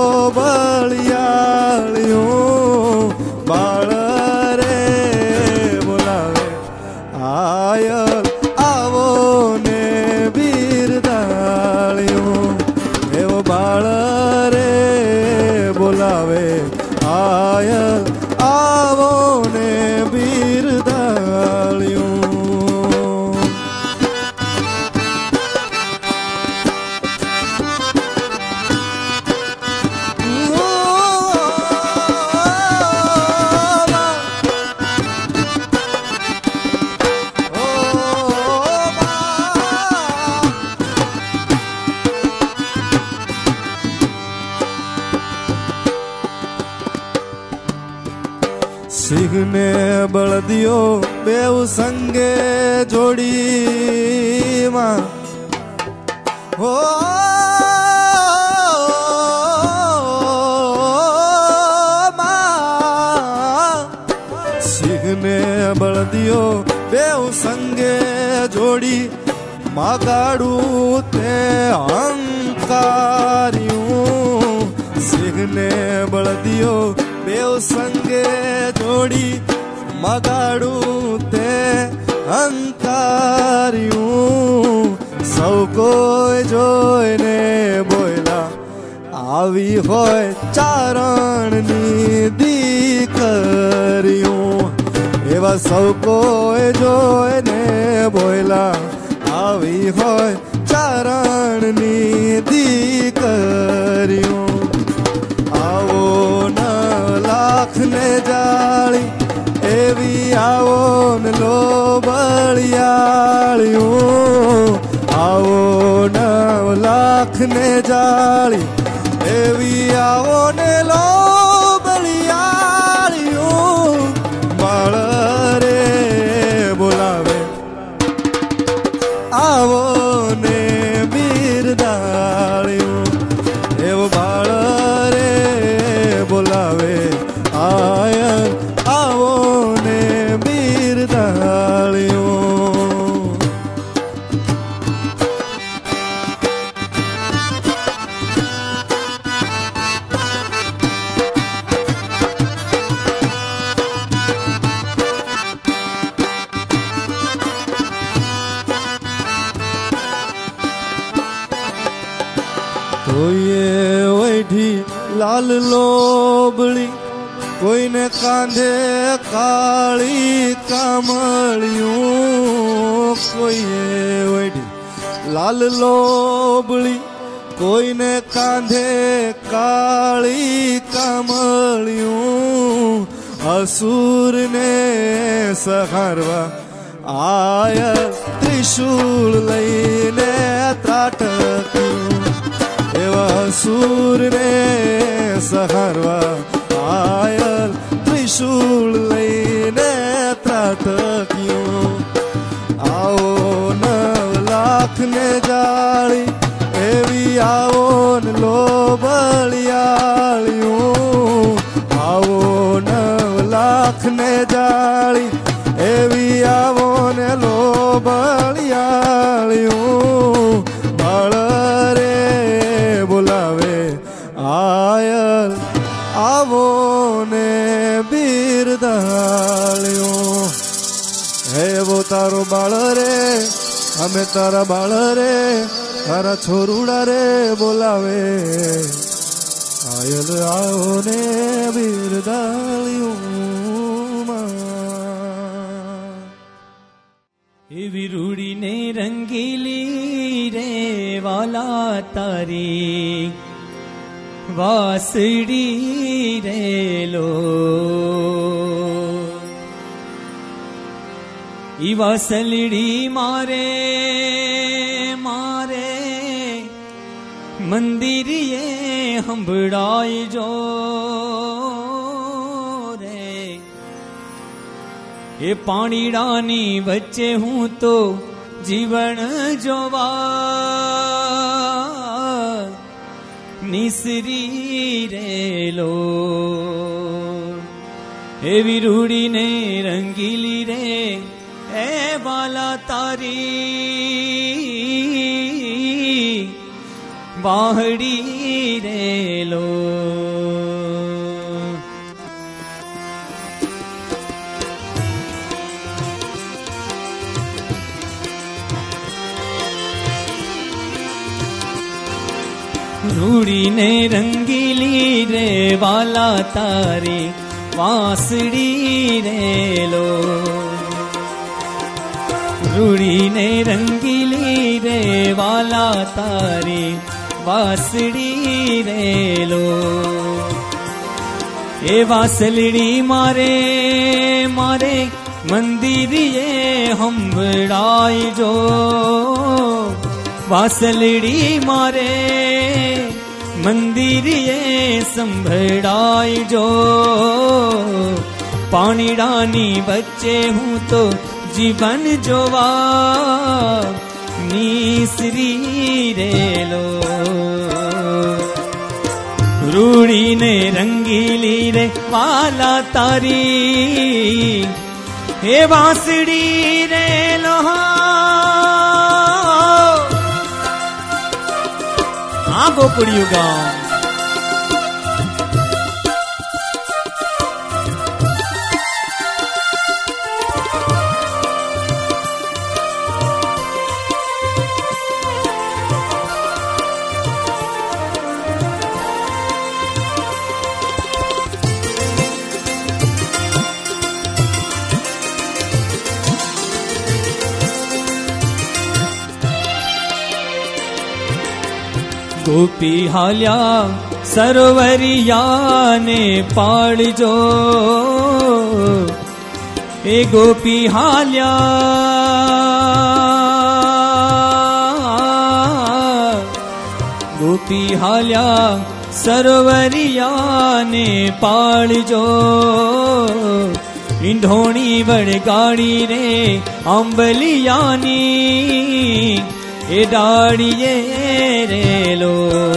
लोबलियालियूं बाळ रे बोलावे आयल आवो ने बिरदालियूं एवो बाळ रे बोलावे आयल आवो ने बिरदालियूं सिंह ने बल दियो बेउ संगे जोड़ी मां हो मां सिंह ने बल दियो बेउ संगे जोड़ी मागाड़ू ते अंकारियूं सिंह ने बल दियो बेउ संगे जोड़ी मगाड़ू ते अंकारियूं सौ कोई जोईने बोला आवी होय चारणनी दीकरियूं एवा सौ कोई जोईने बोला आवी होय चारणनी दीकरियूं आवो 9 लाख ने जाली एवी आवो ने लोबलियालियूं आवो 9 लाख ने जाली एवी आवो ने लोबलियालियूं बाळ रे बोलावे आवो ने बिरदालियूं एवो बाळ बोलावे आयल आवो ने बिरदालियूं कोई वैठी लाल लोबड़ी कोई ने कांधे काली कमलियूं कोई वैठी लाल लोबड़ी कोई ने कांधे काली कमलियूं असुर ने सहारवा आया त्रिशूल लईने त्राटक्यूं असुर ने सहारवा आयल त्रिशूल लईने त्राटक्यूं आओ 9 लाख ने जाली एवी आवो ने लोबलियालियूं आवो 9 लाख ने जाली एवी आवो ने लोबलियालियूं बाळ रे बोलावे आयल आवो ने बिरदालियूं हे वो तारो बाळ रे અમે તારા બાળ રે તારા છોરુડા રે બોલાવે પાયલ આવો ને બિરદાળ્યું એવી રૂડીને રંગીલી રે વાલા તારી વાસડી રે લો ઈ વાસલડી મારે મારે મંદિરીએ હંભળાય જો રે એ પાણીડાની વચ્ચે હું તો જીવન જોવા નિસરી રેલો એવી રૂડીને રંગીલી રે એ વાલા તારી વાહડી રેલો રૂડીને રંગીલી રે વાલા તારી વાસડી રેલો રૂડીને રંગીલી રે વાલા તારી વાસડી રેલો એ વાસલડી મારે મારે મંદિરીએ હંભળાય જો વાસલડી મારે મંદિરીએ સંભળાય જો પાણીડાની વચ્ચે હું તો જીવન જોવા નિસરી રેલો રૂડીને રંગીલી રે વાલા તારી હે વાસડી રેલો આ ગોકુળિયું ગામ ગોપી હાલ્યા સરોવરિયાને પાળજો એ ગોપી હાલ્યા ગોપી હાલ્યા સરોવરિયાને પાળજો ઈંઢોણી વળગાડી રે આંબલિયાની એ ડાળીએ રેલો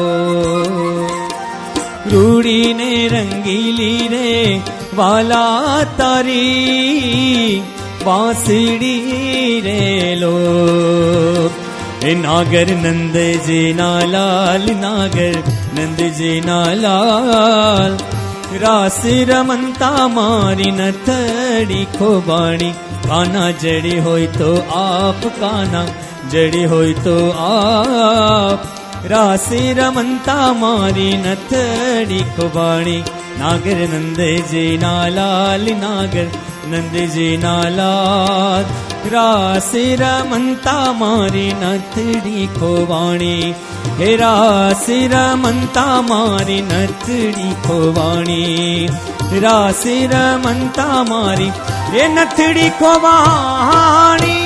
રૂડીને રંગીલી રે વાલા તારી વાસડી રેલો એ નાગર નંદજીના લાલ નાગર નંદજીના લાલ રાસ રમંતા મારી નથડી ખોબાણી કાના જડી હોય તો આપ કાના જડી હોય તો આપ રાસે રમંતા મારી નથડી ખોબાણી નાગર નંદજીના લાલ નાગર નંદજીના લાલ રાસે રમંતા મારી નથડી ખોબાણી હે રાસે રમંતા મારી નથડી ખોબાણી રાસે રમંતા મારી એ નથડી ખોબાણી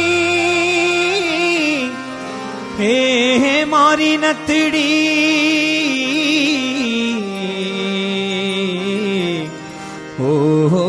હે મારી નથડી હો હો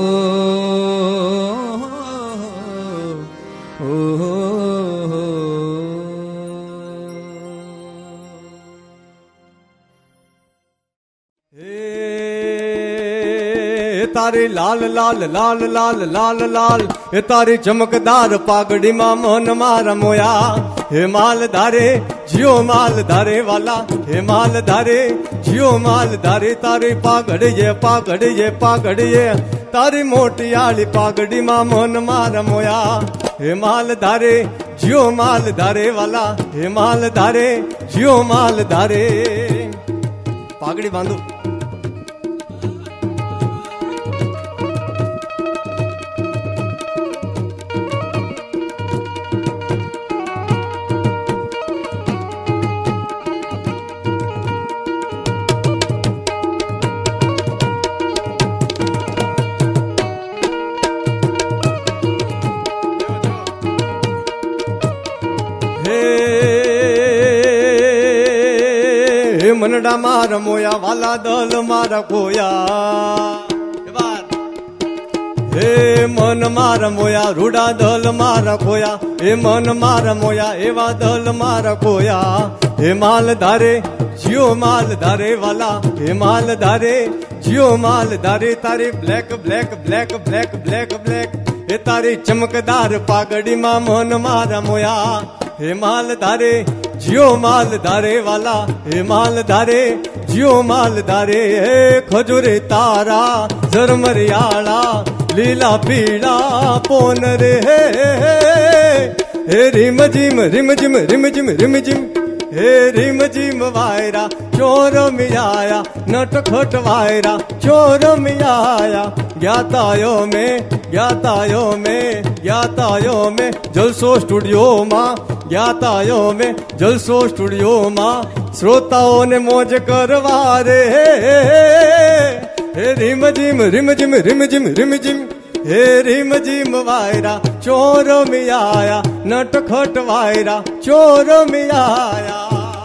તારી લાલ લાલ લાલ લાલ લાલ લાલ એ તારી ચમકદાર પાઘડીમાં મોહન મારા મોયા હે માલ ધારે જીઓ માલ ધારે વાલા હે માલ ધારે જીઓ માલ ધારે તારી પાઘડીએ પાઘડીએ પાઘડીએ તારી મોટી આળી પાઘડીમાં મોહન મારા મોયા હે માલ ધારે જીઓ માલ ધારે વાલા હે માલ ધારે જીઓ માલ ધારે પાઘડી બાંધો हे मनडा मार मोया वाला दल मारा खोया हे मन मार मोया रूडा दल मारा खोया हे मन मार मोया एवा दल मारा खोया हे माल धारे जियो माल धारे वाला हे माल धारे जियो माल धारे तारी black black black black black black हे तारी चमकदार पागड़ी मा मन मारा मोया हे माल धारे जियो माल धारे वाला हे माल धारे जियो माल धारे हे खजूरे तारा झरमरियाला लीला पीला पोन रे हे रिम जिम रिम जिम रिम जिम रिम जिम हे रिम जिम वायरा चोर मियाया नट खट वायरा चोर मियाया ज्ञातायो में जलसो स्टूडियो मां ज्ञातायो में जलसो स्टूडियो मां श्रोताओं ने मौज करवा रे हे रिम जिम रिम जिम रिम जिम रिम जिम हे रिम जिम वायरा चोर मियाया नट खट वायरा चोर मियाया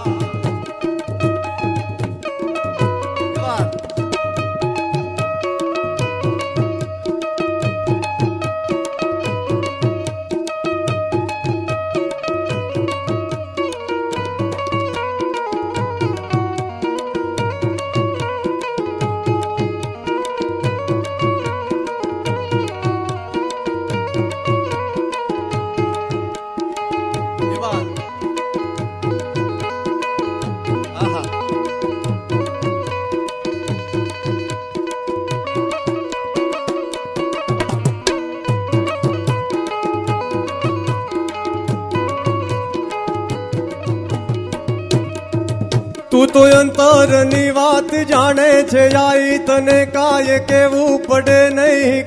तू तो अंतરની વાત જાણે છે આઈ તને કાય કેવું પડે નહીં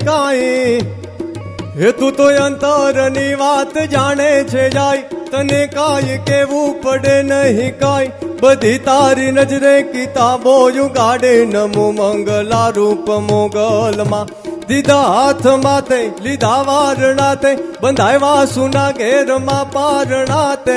કાઈ હે તું તો અંતરની વાત જાણે છે આઈ તને કાય કેવું પડે નહીં કાઈ બધી તારી નજરે કિતાબો યુગાડે નમો મંગલા રૂપ મોગલમાં દીધા હાથ માતે લીધા વારણા તે બંધાવ્યા સુના ઘેરમાં પારણા તે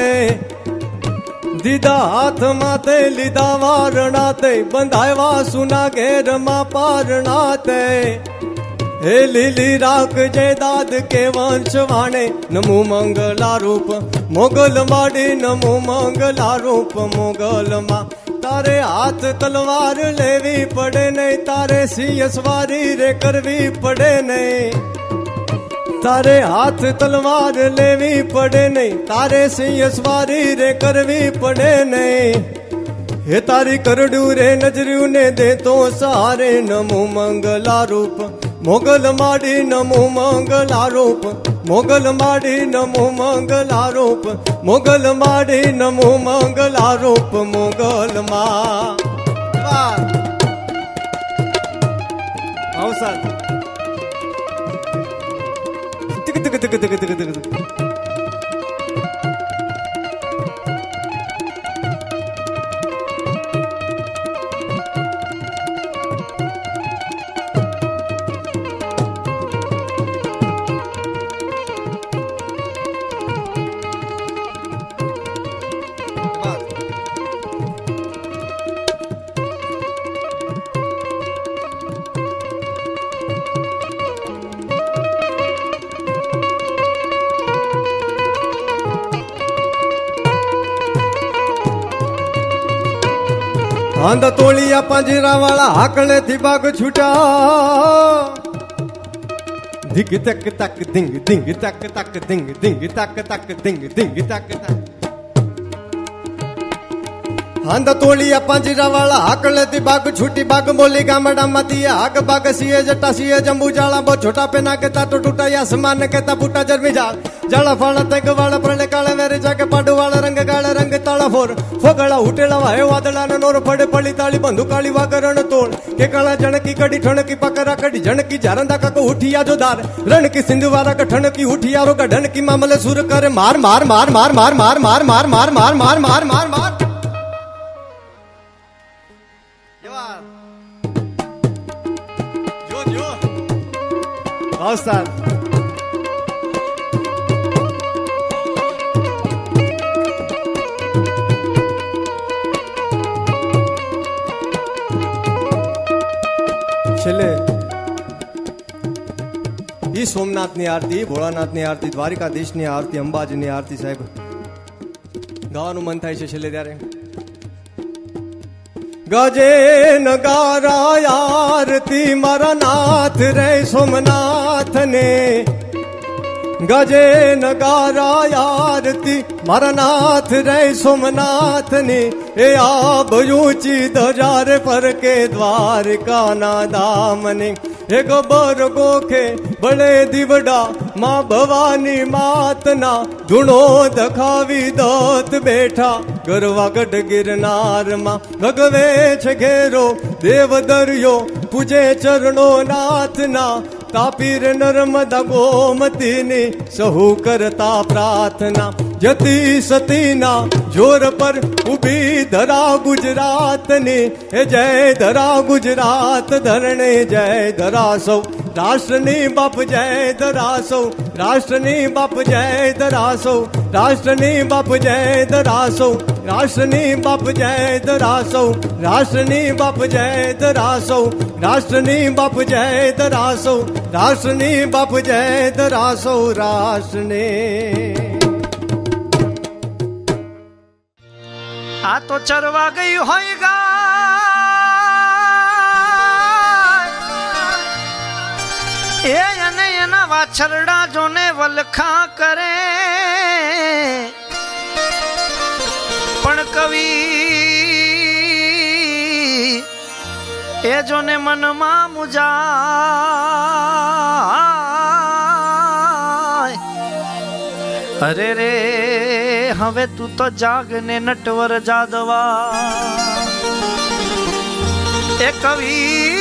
દીધા હાથ માતે લીધા વારણા તે બંધાવ્યા સુના ઘેરમાં પારણા તે હે લીલી રાખજે દાદ કે વંશ વાણે નમો મંગલા રૂપ મોગલ માડી નમો મંગલા રૂપ મોગલમાં તારે હાથ તલવાર લેવી પડે નહીં તારે સિંહ સવારી રે કરવી પડે નહીં तारे हाथ तलवार लेवी पड़े नहीं तारे सिंह सवारी रे करवी पड़े नहीं हे तारी करडू रे नजरियों ने दे तो सहारे नमो मंगला रूप मोगल माड़ी नमो मंगला रूप मोगल माड़ी नमो मंगला रूप मोगल माड़ी नमो मंगला रूप मोगल माँ अवसर आंधा तोलिया पंजरा वाला हाकले थी बाग छूटा दिंग तक तक दिंग दिंग तक तक दिंग दिंग तक तक दिंग दिंग तक तक आंधा तोलिया पंजरा वाला हाकले थी बाग छूटी बाग बोली गामड़ा मती आग बाग सीए जटा सीए जम्बू जाला बो छोटा पे ना के ताटो टूटा आसमान के ता फूटा जर्मी जाल जाला फाड़ा तेग वाला प्रले काले मेरे जाके पाडू वाला रंग गाला रंग ताला फोर फोगड़ा उठेला वाहे वादला नोर फड़े पड़ी ताली बंधु काली वागरण तोड़ के काला जनकी कड़ी ठणकी पकड़ा कड़ी जनकी जारंदा का को उठिया जो दार रण की सिंधुवारा का ठणकी उठिया रो का ढनकी मामले सुर करे मार मार मार मार मार मार मार मार मार मार मार मार मार मार जो जो औसत જી સોમનાથની આરતી, ભોળાનાથની આરતી, દ્વારિકાધીશની આરતી, અંબાજીની આરતી સાહેબ ગાવાનું મન થાય છે છેલ્લે ત્યારે. ગજે નગારા આરતી મારા નાથ રે સોમનાથ ને, ગજે નગારા આરતી મારા નાથ રે સોમનાથ ને, એ આબ ઊંચી ધજા રે પર કે દ્વારકાના ધામને, એ ગબર ગોખે બળે દીવડા માં ભવાની માતના, ધૂણો દખાવી દોત બેઠા ગરવા ગઢ ગિરનારમાં, ભગવે છે ઘેરો દેવ દરિયો પૂજે ચરણો નાથના, તાપી રે નર્મદા ગોમતીની સહુ કરતા પ્રાર્થના, જતી સતીના જોર પર ઊભી ધરા ગુજરાતની, એ જય ધરા ગુજરાત ધરણે જય ધરા સૌ, રાષ્ટ્રની બાપ જય ધરા સૌ, રાષ્ટ્રની બાપ જય ધરા સૌ, રાષ્ટ્રની બાપ જય ધરા સૌ, રાષ્ટ્રની બાપ જય ધરા સૌ, રાષ્ટ્રની બાપ જય ધરા સૌ, રાષ્ટ્રની બાપ જય ધરા સૌ, રાષ્ટ્રની બાપ જય ધરા સૌ, રાષ્ટ્રની. આ તો ચરવા ગઈ હોય ગાય, એ અને એના વાછરડા જોને વલખા કરે, પણ કવિ એ જોને મનમાં મુજાય. અરે રે હવે તું તો જાગને નટવર જાદવા, એ કવિ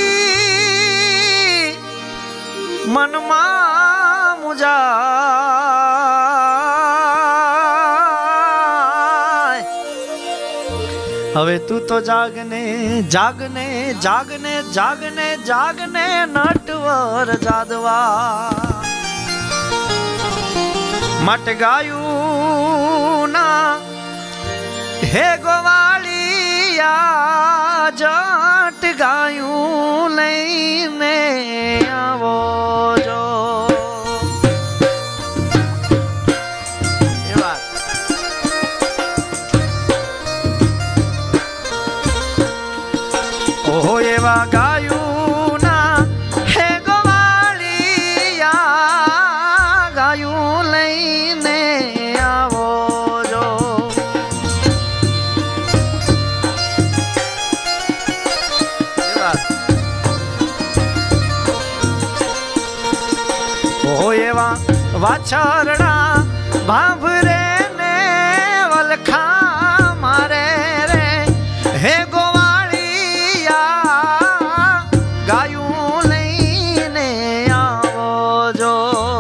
મનમાં મુજાય. હવે તું તો જાગને જાગને જાગને જાગને જાગને નટવર જાદવા, માટે ગાયું ના હે ગોવાળિયા, જટ ગાયું લઈને આવો જો. ઓહો એવા ગાયું ના હે ગોવાળિયા, ગાયું લઈને આવો જો. ઓહો એવા વાછરડા ભાભરે ને વલખા મારે રે, હે ગોવાળિયા, ગાયું લઈને આવો જો.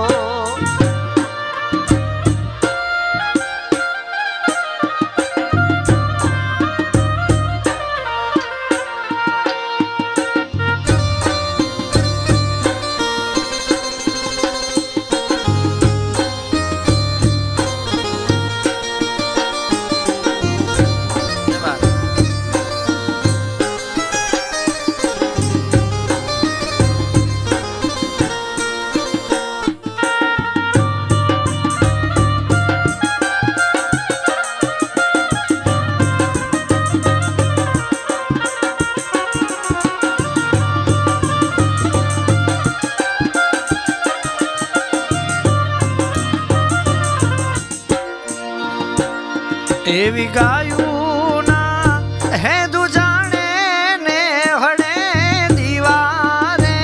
એવી ગાયું ના હે દુજાણે ને હડે દીવારે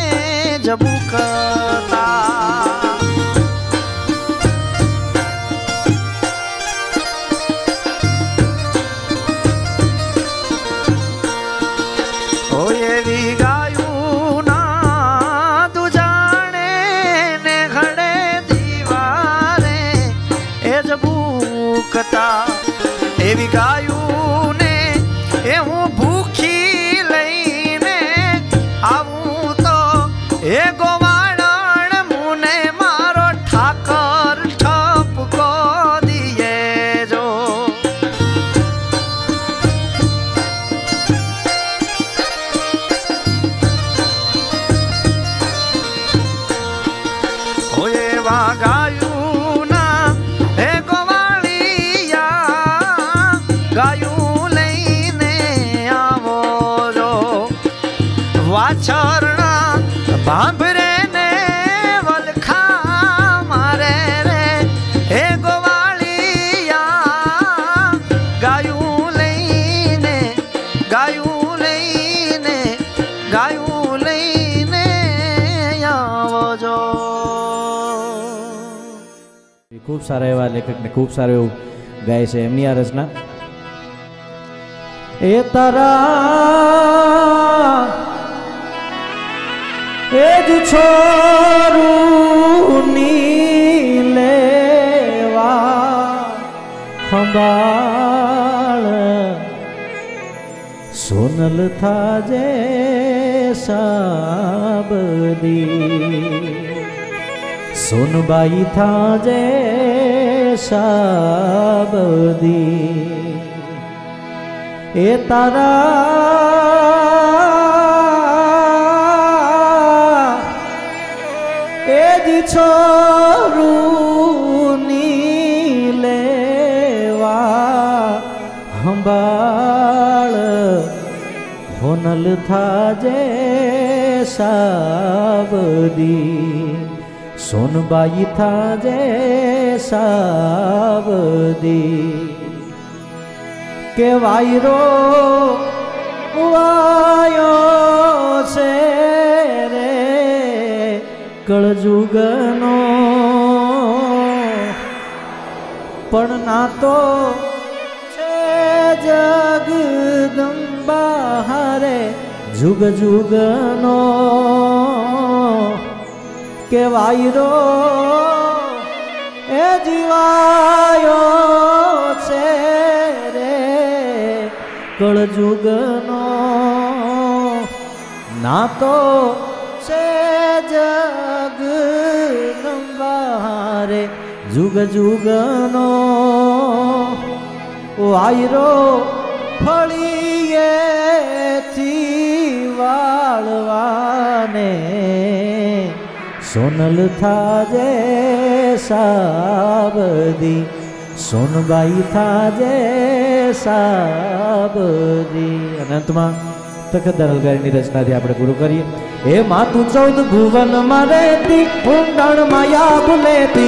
જબુકતા, ઓ એવી ગાયું ના દુજાણે ને હડે દીવારે એ જબુકતા, એવી छोरना बांभरे ने वलखा मारे रे हे गोवालिया गायूं लईने गायूं लईने गायूं लईने आवजो। खूब सारा एवा लेखक ने खूब सारे गाय છે એમની આ રચના એ તારા એ જ છોરું ની લેવા ખંભાળ સોનલ થાજે સાબદી સોનબાઈ થાજે સાબદી એ તારા એ જ છોરુની લેવા હંભાળ હોનલ થાજે સાબદી સોનબાઈ થાજે સાબદી કે વાયરો વાયો છે રે કળજુગનો પણ ના તો છે જગદંબા હારે જુગ જુગનો કે વાયરો એ જીવાયો છે રે કળજુગનો ના તો છે જગદંબા રે જુગ જુગનો વાયરો ફળીએથી વાળવાને સોનલ થાજે સાબદી સોનબાઈ થાજે સાબદી। અનંતમાં તખતદાર હલગારીની રચનાથી આપણે પૂરું કરીએ। એ માતું 14 ભુવનમાં રહેતી ઊંડાણ માયા ભૂલેતી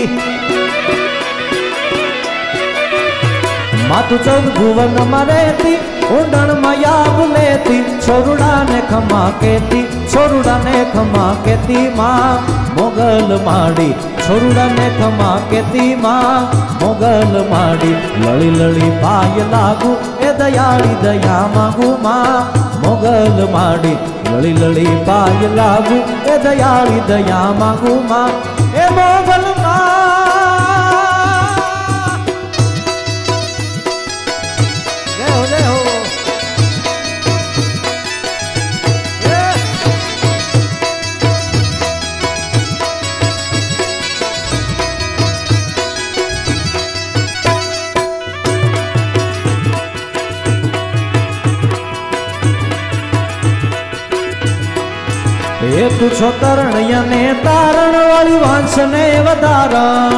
માતું 14 ભુવનમાં રહેતી ઊંડાણ માયા ભૂલેતી છોરુડાને ખમા કેતી છોરુડાને ખમા કેતી માં મોગલ માડી છોરુડાને ખમા કેતી માં મોગલ માડી લળી લળી પાય લાગુ એ દયાળી દયા માંગુ માં મોગલ માડી લળી લળી પાય લાગુ એ દયાળી દયા માંગુ માં એ મોગલ માં જય હો એ તું છો તરણ્યને તારણ વાળી વાંસને વધારણ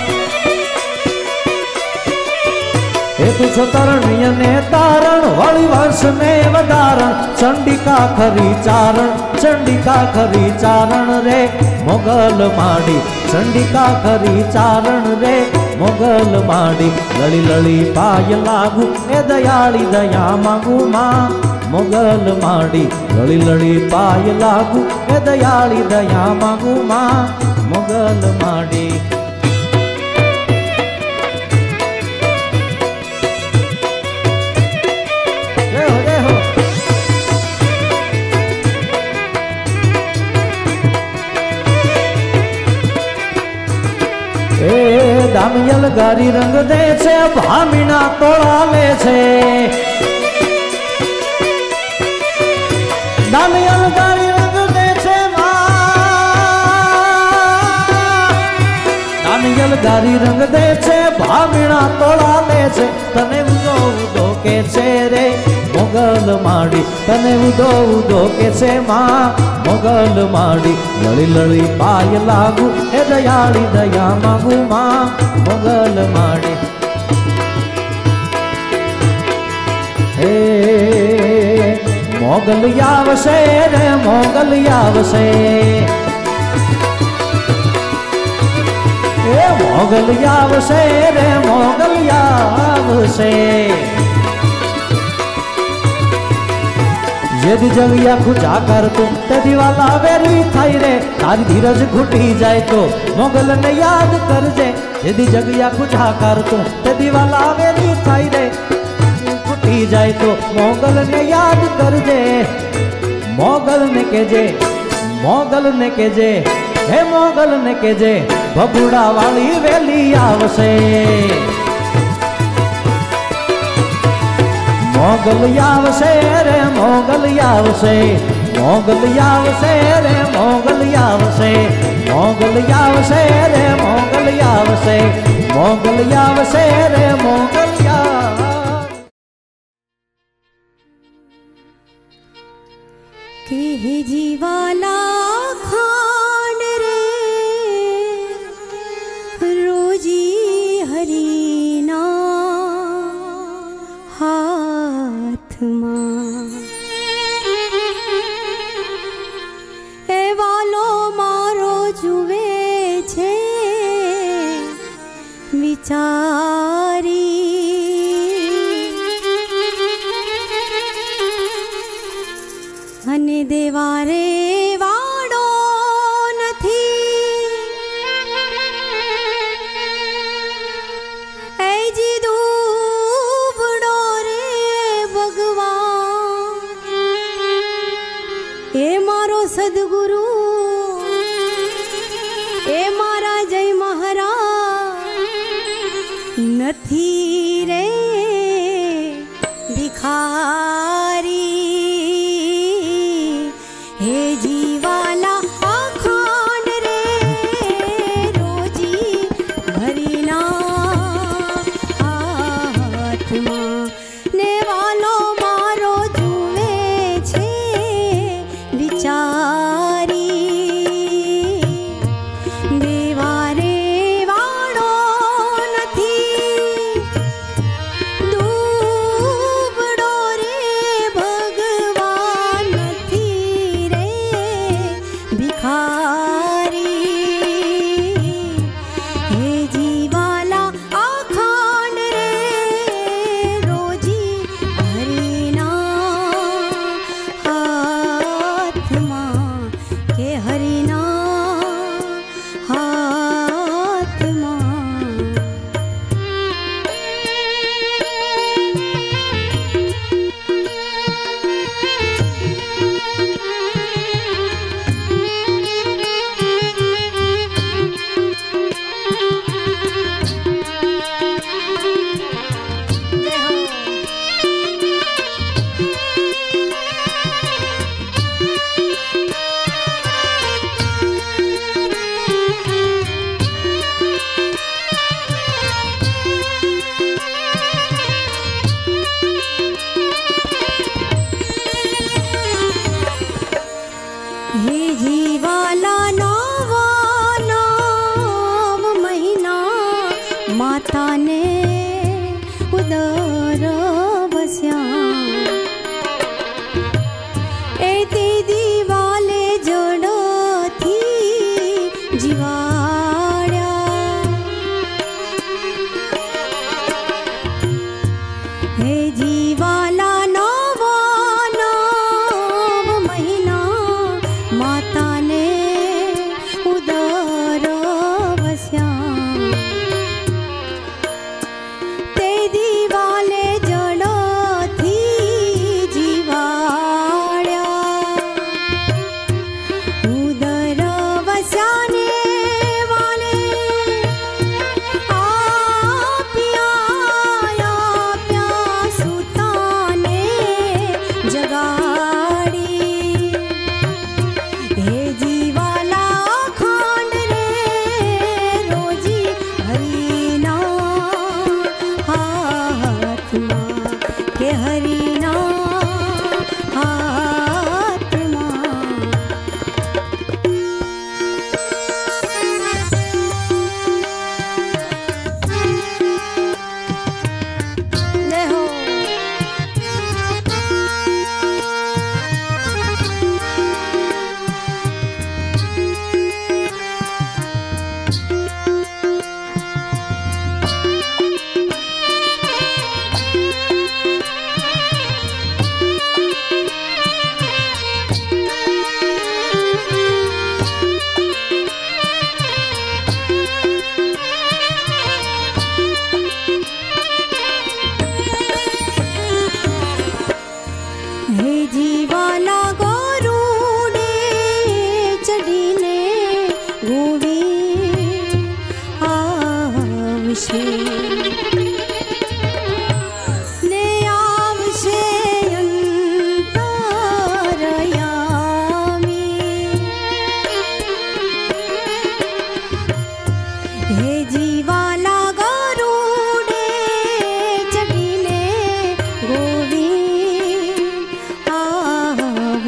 એ તું છો તરણ્યને તારણ વાળી વાંસને વધારણ ચંડિકા ખરી ચારણ રે મોગલ માડી ચંડિકા ખરી ચારણ રે મોગલ માડી લળી લળી પાય લાગુ એ દયાળી દયા માંગુ માં મોગલ માડી લળી લળી પાય લાગુ એ દયાળી દયા માંગુ માં મોગલ માડી। એ દામિયલ ગારી રંગ દે છે ભામીના તોળા લે છે દામિયલ ગારી રંગ દે છે દામિયલ ગારી રંગ દે છે ભામીના તોળા લે છે તને ઉદો ઉદો કે છે રે મોગલ માડી તને ઉદો ઉદો કે છે માં મોગલ માડી લળી લળી પાય લાગુ એ દયાળી દયા માંગુ માં મોગલ માડી। હે મોગલ આવશે રે મોગલ આવશે એ મોગલ આવશે રે મોગલ આવશે यदि जगिया खुजा कर तुम ते दीवाला वेरवी थाई रे तारी धीरज घुटी जाए तो मोगल ने याद कर जे यदि जगिया खुजा कर तुम ते दीवाला वेरवी थाई रे घुटी जाए तो मोगल ने याद कर जे मोगल ने के जे मोगल ने के जे हे मोगल ने के जे बबुड़ा वाली वेली आवसे मोगल आवसे रे मोगल आवसे मोगल आवसे रे मोगल आवसे मोगल आवसे रे मोगल आवसे मोगल आवसे रे मोगल के जीवाला खांड रे रोजी हरीना हाथ ए वालो मारो जुवे छे विचारी अने देवारे वाड़ो नथी ए जी दूबड़ो रे भगवान ए मारो सदगुरु ए मारा जय महाराज नथी रे भिखारी हे जीवाला आखांड रे रोजी हरिना आत्मा ने वालो मारो जुए छे विचारी देवारे वाड़ो नथी दूबड़ो रे भगवान नथी रे भिखारी हे जीवाला आखांड रे रोजी हरिना हाथमा के हरिना हाथमा हे जीवाला नवा नव महीना माता ने उदर बस्या ए ते दीवाले जड़ थी जीवाड़ा हे जीवाला नवा नव महीना माता ने उदर बस्या ते दीवाले जड़ थी जीवाड़ा उदर बस्या ने वाले आप्या सुता ने जगाड़ी हे जीवाला खांड रे रोजी हरिना हाथमा के हरिना हाथमा ले हो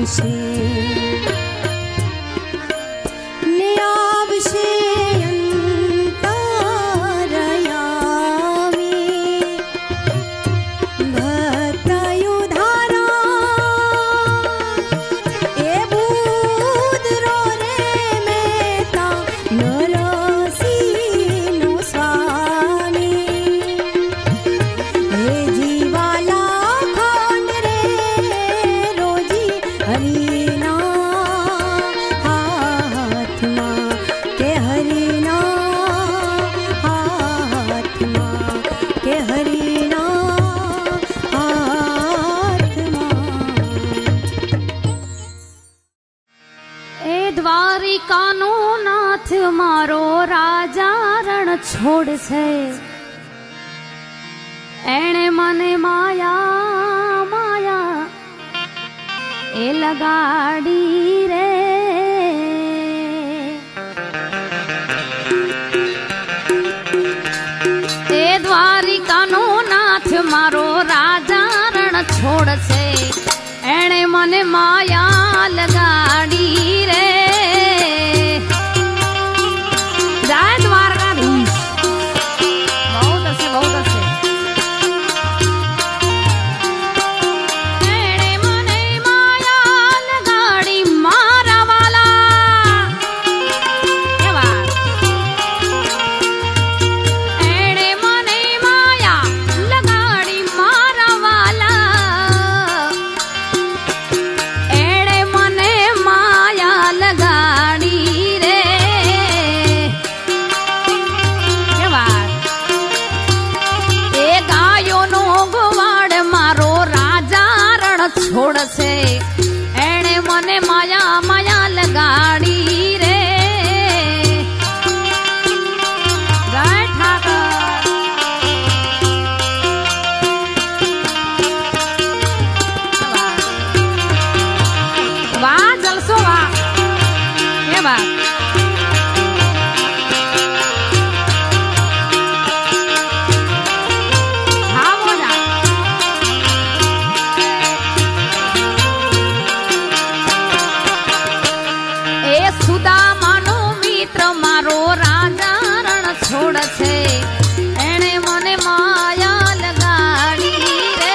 આવશે ને આવશે દ્વારિકાનો નાથ મારો રાજા રણ છોડ છે એણે મને માયા માયા એ લગાડી રે એ દ્વારિકાનો નાથ મારો રાજા રણ છોડ છે એણે મને માયા લગાડી રે જય દ્વારકાધીશ बहुत अच्छे એણે મને માયા લગાડી મારા વાલા એવા એણે મને માયા લગાડી મારા વાલા એણે મને માયા લગાડી રે કેવા એ ગાયોનો ગોવાડ મારો રાજા રણ છોડ છે એણે મને માયા માયા લગાડી રે જય ઠાકર વાહ જલસો વાહ એ વાત હા બોલા એ સુદામાનો મિત્ર મારો રાજા રણ છોડ છે એણે મને માયા લગાડી રે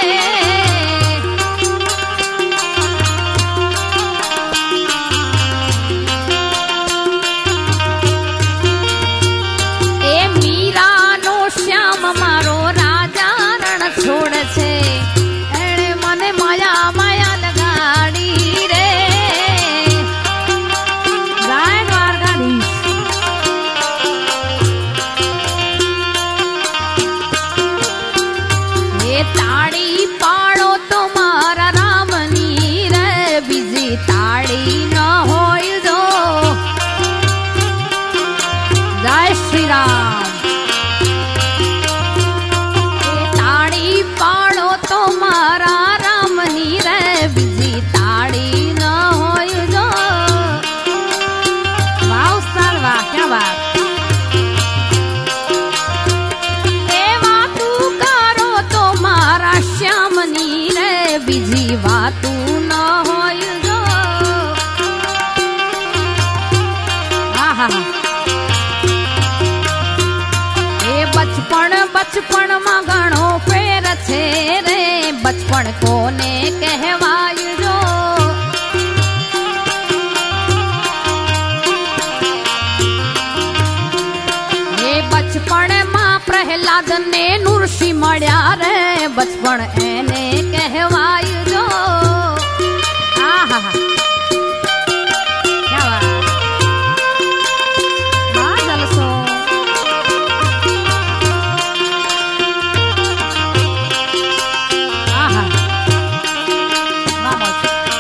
એ મીરાનો શ્યામ મારો રાજા રણ છોડ છે એણે મને માયા માયા લગાડી રે જય દ્વારકાધીશ એ તાળી પાડો તો મારા રામની રે બીજી તાળી ન હોય જો જય શ્રી રામ એ તાળી પાડો તો મારા રામની રે બીજી તાળી ન હોય જો વાવ સાલ વાહ ક્યાં વાત એ વાતું કરો તો મારા શ્યામની રે બીજી વાતું ન હોય જો આહા એ બચપણમાં ઘણો ફેર છે રે બચપણ કોને કહેવાય જો એ બચપણમાં પ્રહલાદ ને નૃષિ મળ્યા રે બચપણ એને કહેવાય જો આહા ક્યાં વાત વાહ જલસો આહા વાહ મોજ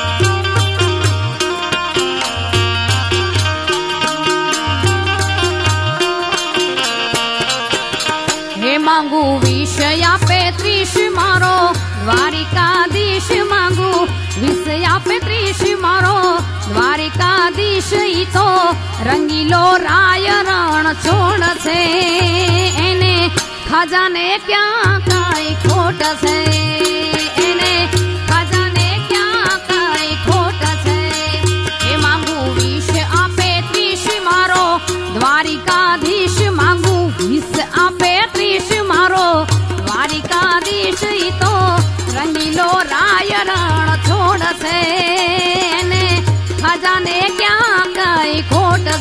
હે માંગુ વિષય આપે ત્રીસ મારો દ્વારિકાધીશ માંગુ વિષય આપે ત્રીસ મારો દ્વારિકાધીશ ઈ તો રંગીલો રાય રણ છોડ છે એને ખજાને ક્યાં કાંઈ ખોટ છે એને ખજાને ક્યાં કાંઈ ખોટ છે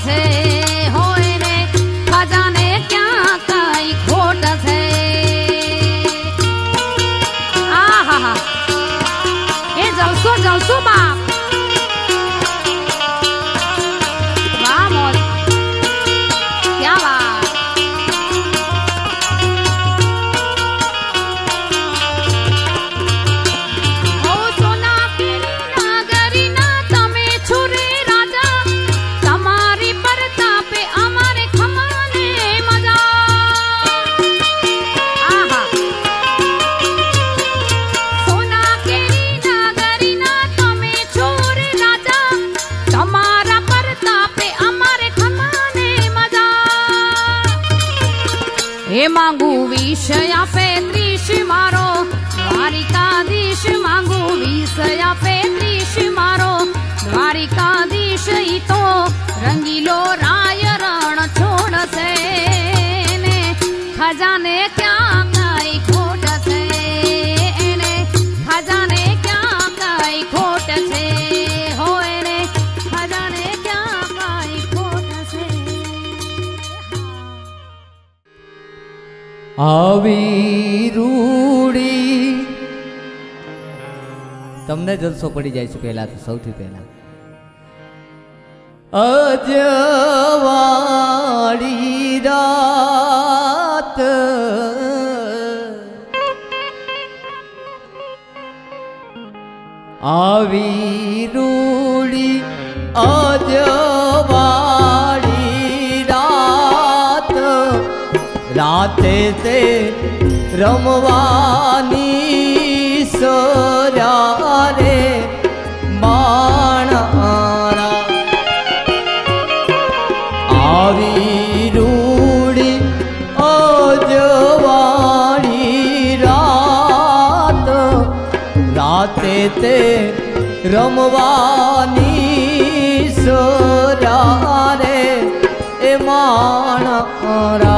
छे होए रे खजाने क्या कई खोट छे। आहा ए जलसो जलसो बाप वाह मौज क्या बात। ओ सोना केरी नागरी ना तमे छुरे राजा તમારી પરતાપે અમારે ખમાને મજા। આહા સોના કેરી નાગરીના તમે છોર રાજા તમારા પરતાપે અમારે ખમાને મજા। હે માંગુ વિષ આપે ત્રીસ મારો દ્વારિકાધીશ માંગુ વિષ આપે ત્રીસ મારો દ્વારિકાધીશ ઈ તો રંગીલો રાય રણ છોડશે ને ખજાને ક્યાં કઈ ખોટ છે એને ખજાને ક્યાં કઈ ખોટ છે હોય રે ખજાને ક્યાં કઈ ખોટ છે। આવી રૂડી તમને જલસો પડી જાય છે પહેલા તો સૌથી પહેલા અજવાળી રાત આવી રૂડી અજવાળી રાત રાતે તે રમવાની સોર્યા રે માણરા આવી રૂડી અજવાળી રાત રાતે તે રમવાની સોર્યા રે એ માણરા।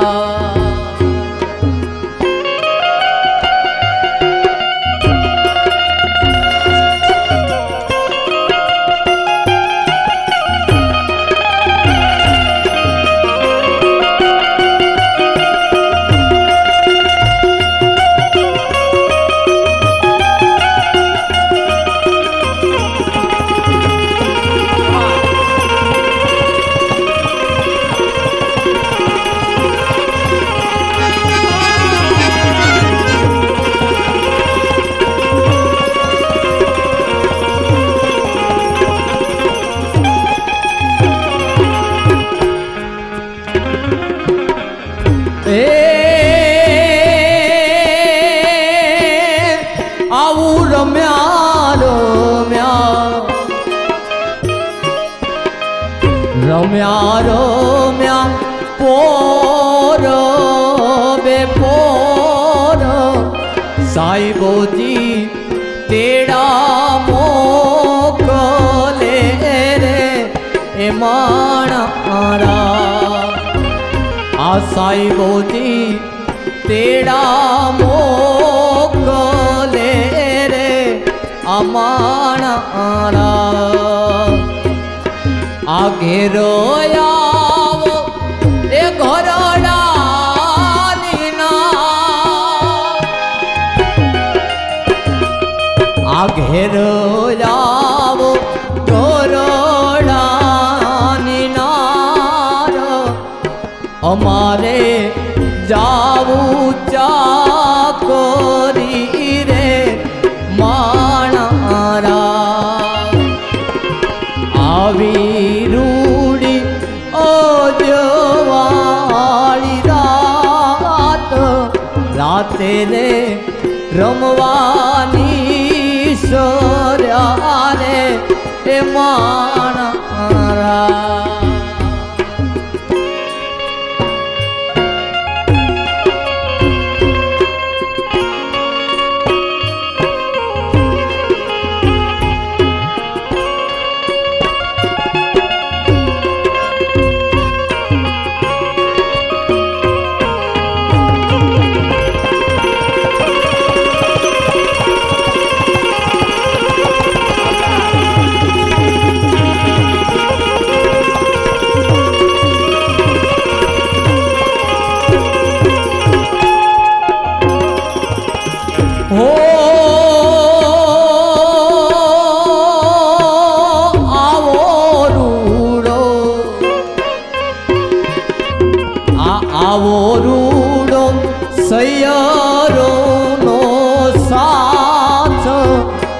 રમ્યા રમ્યા પોર બે પોર સાહેબોજી તેડા મોકલે રે એ માણરા આ સાહેબોજી તેડા મોકલે રે આ માણરા ઘેરો આવો એ ઘરડાની ના ઘેરો આવો ઘરડાની નાર અમારે જાવું ચાકરી રે માણરા આવી રૂડી અજવાળી રાત રાતે રે રમવાની સોર્યા રે એ માણરા।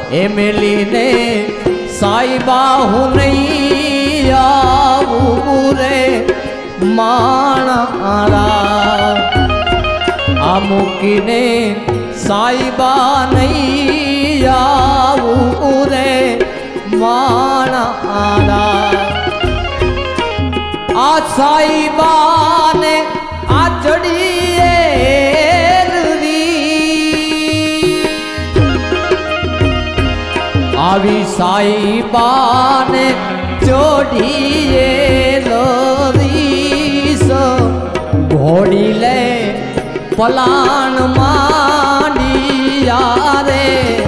ए मिलीने साईबा हूँ नहीं आऊं रे माणारा आमुकीने साईबा नहीं आऊं रे माणारा आ साईबा ने आ चढ़िए आवी साईबा ने चोढ़िए लोरीस घोड़ी ले पलान मांडिया रे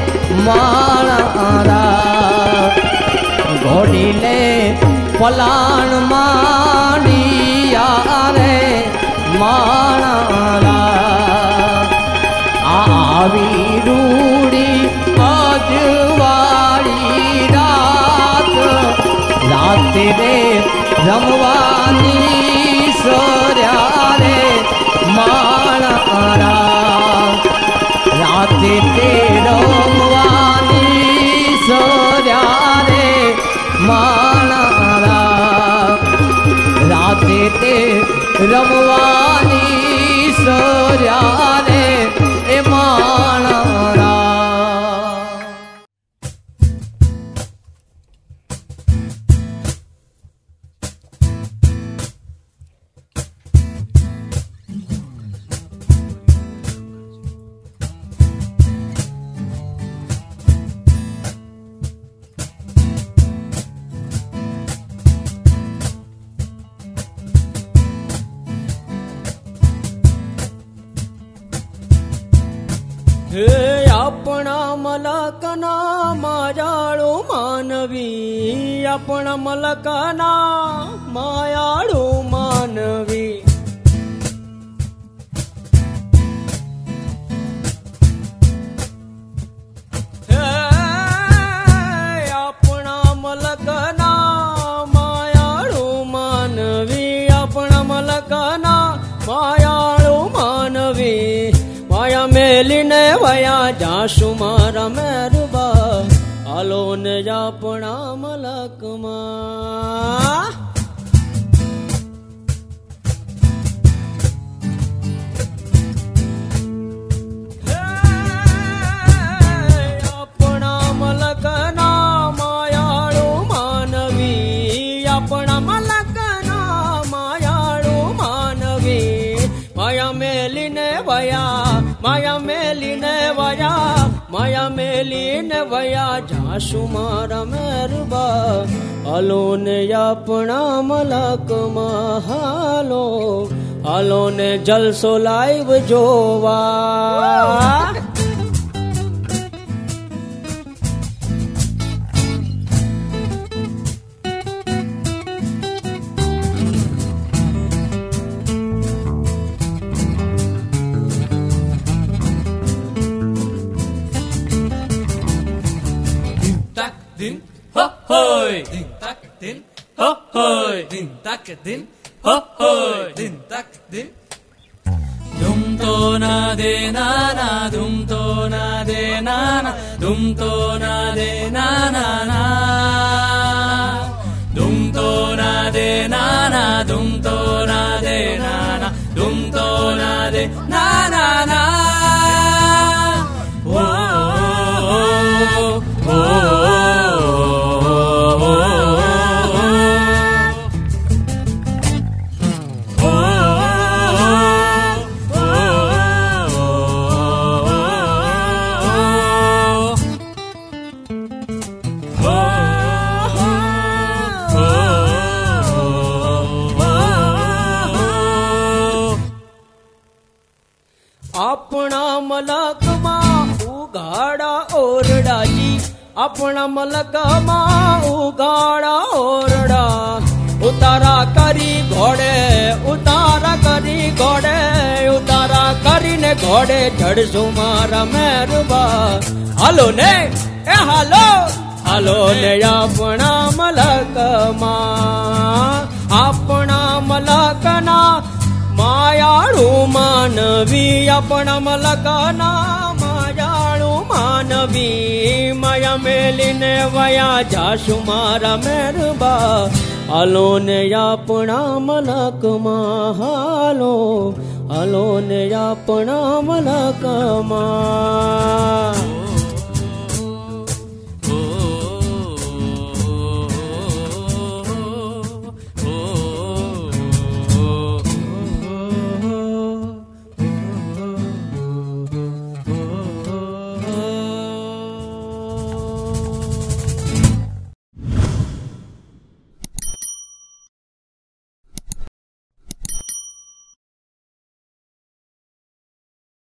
माणारा घोड़ी ले पलान मांडिया रे माणारा आवी रूड़ी अजवाड़ी रात रे रमवानी सोर्या रे माणारा रात ते रमवानी सोर्या रे माणारा रात ते रमवानी सोर्या रे ए माणारा अपना मलकना मायाळो मानवी अपना मलकना मायाळो मानवी अपना मलकना मायाळो मानवी अपना मलकना मायाळो मानवी माया मेलीने वया जाशु मारा मेरबा आलो ने अपना मलक मा अपना मलक ना मायाळो मानवी अपना मलक ना मायाळो मानवी माया मेलीने वया माया मेलीने वया माया मेलीने वया जाशु मारा मेरबा आलो ने अपना मलक महालो आलो ने जलसो लाइव जोवा din ho hoy din tak din ho hoy din tak din ho hoy din tak din dum to na de na na dum to na de na na dum to na de na na na dum to na de na na dum to na de na na dum to na de na na na oh oh, oh. अपना मलक माँ उगाड़ा ओरडा जी अपना मलक माँ उगाड़ा ओरडा उतारा करी घोड़े उतारा करी घोड़े उतारा करी ने घोड़े चढ़सो मारा मेरबा हालो ने ए हालो हालो ने अपना मलक माँ अपना मलक ना मायाळू मानवी अपना मलक ना मायाळू मानवी नवी माया मेलीने वया जाशु मारा मेरबा हालो ने अपना मलक मां हालो ने अपना मलक मां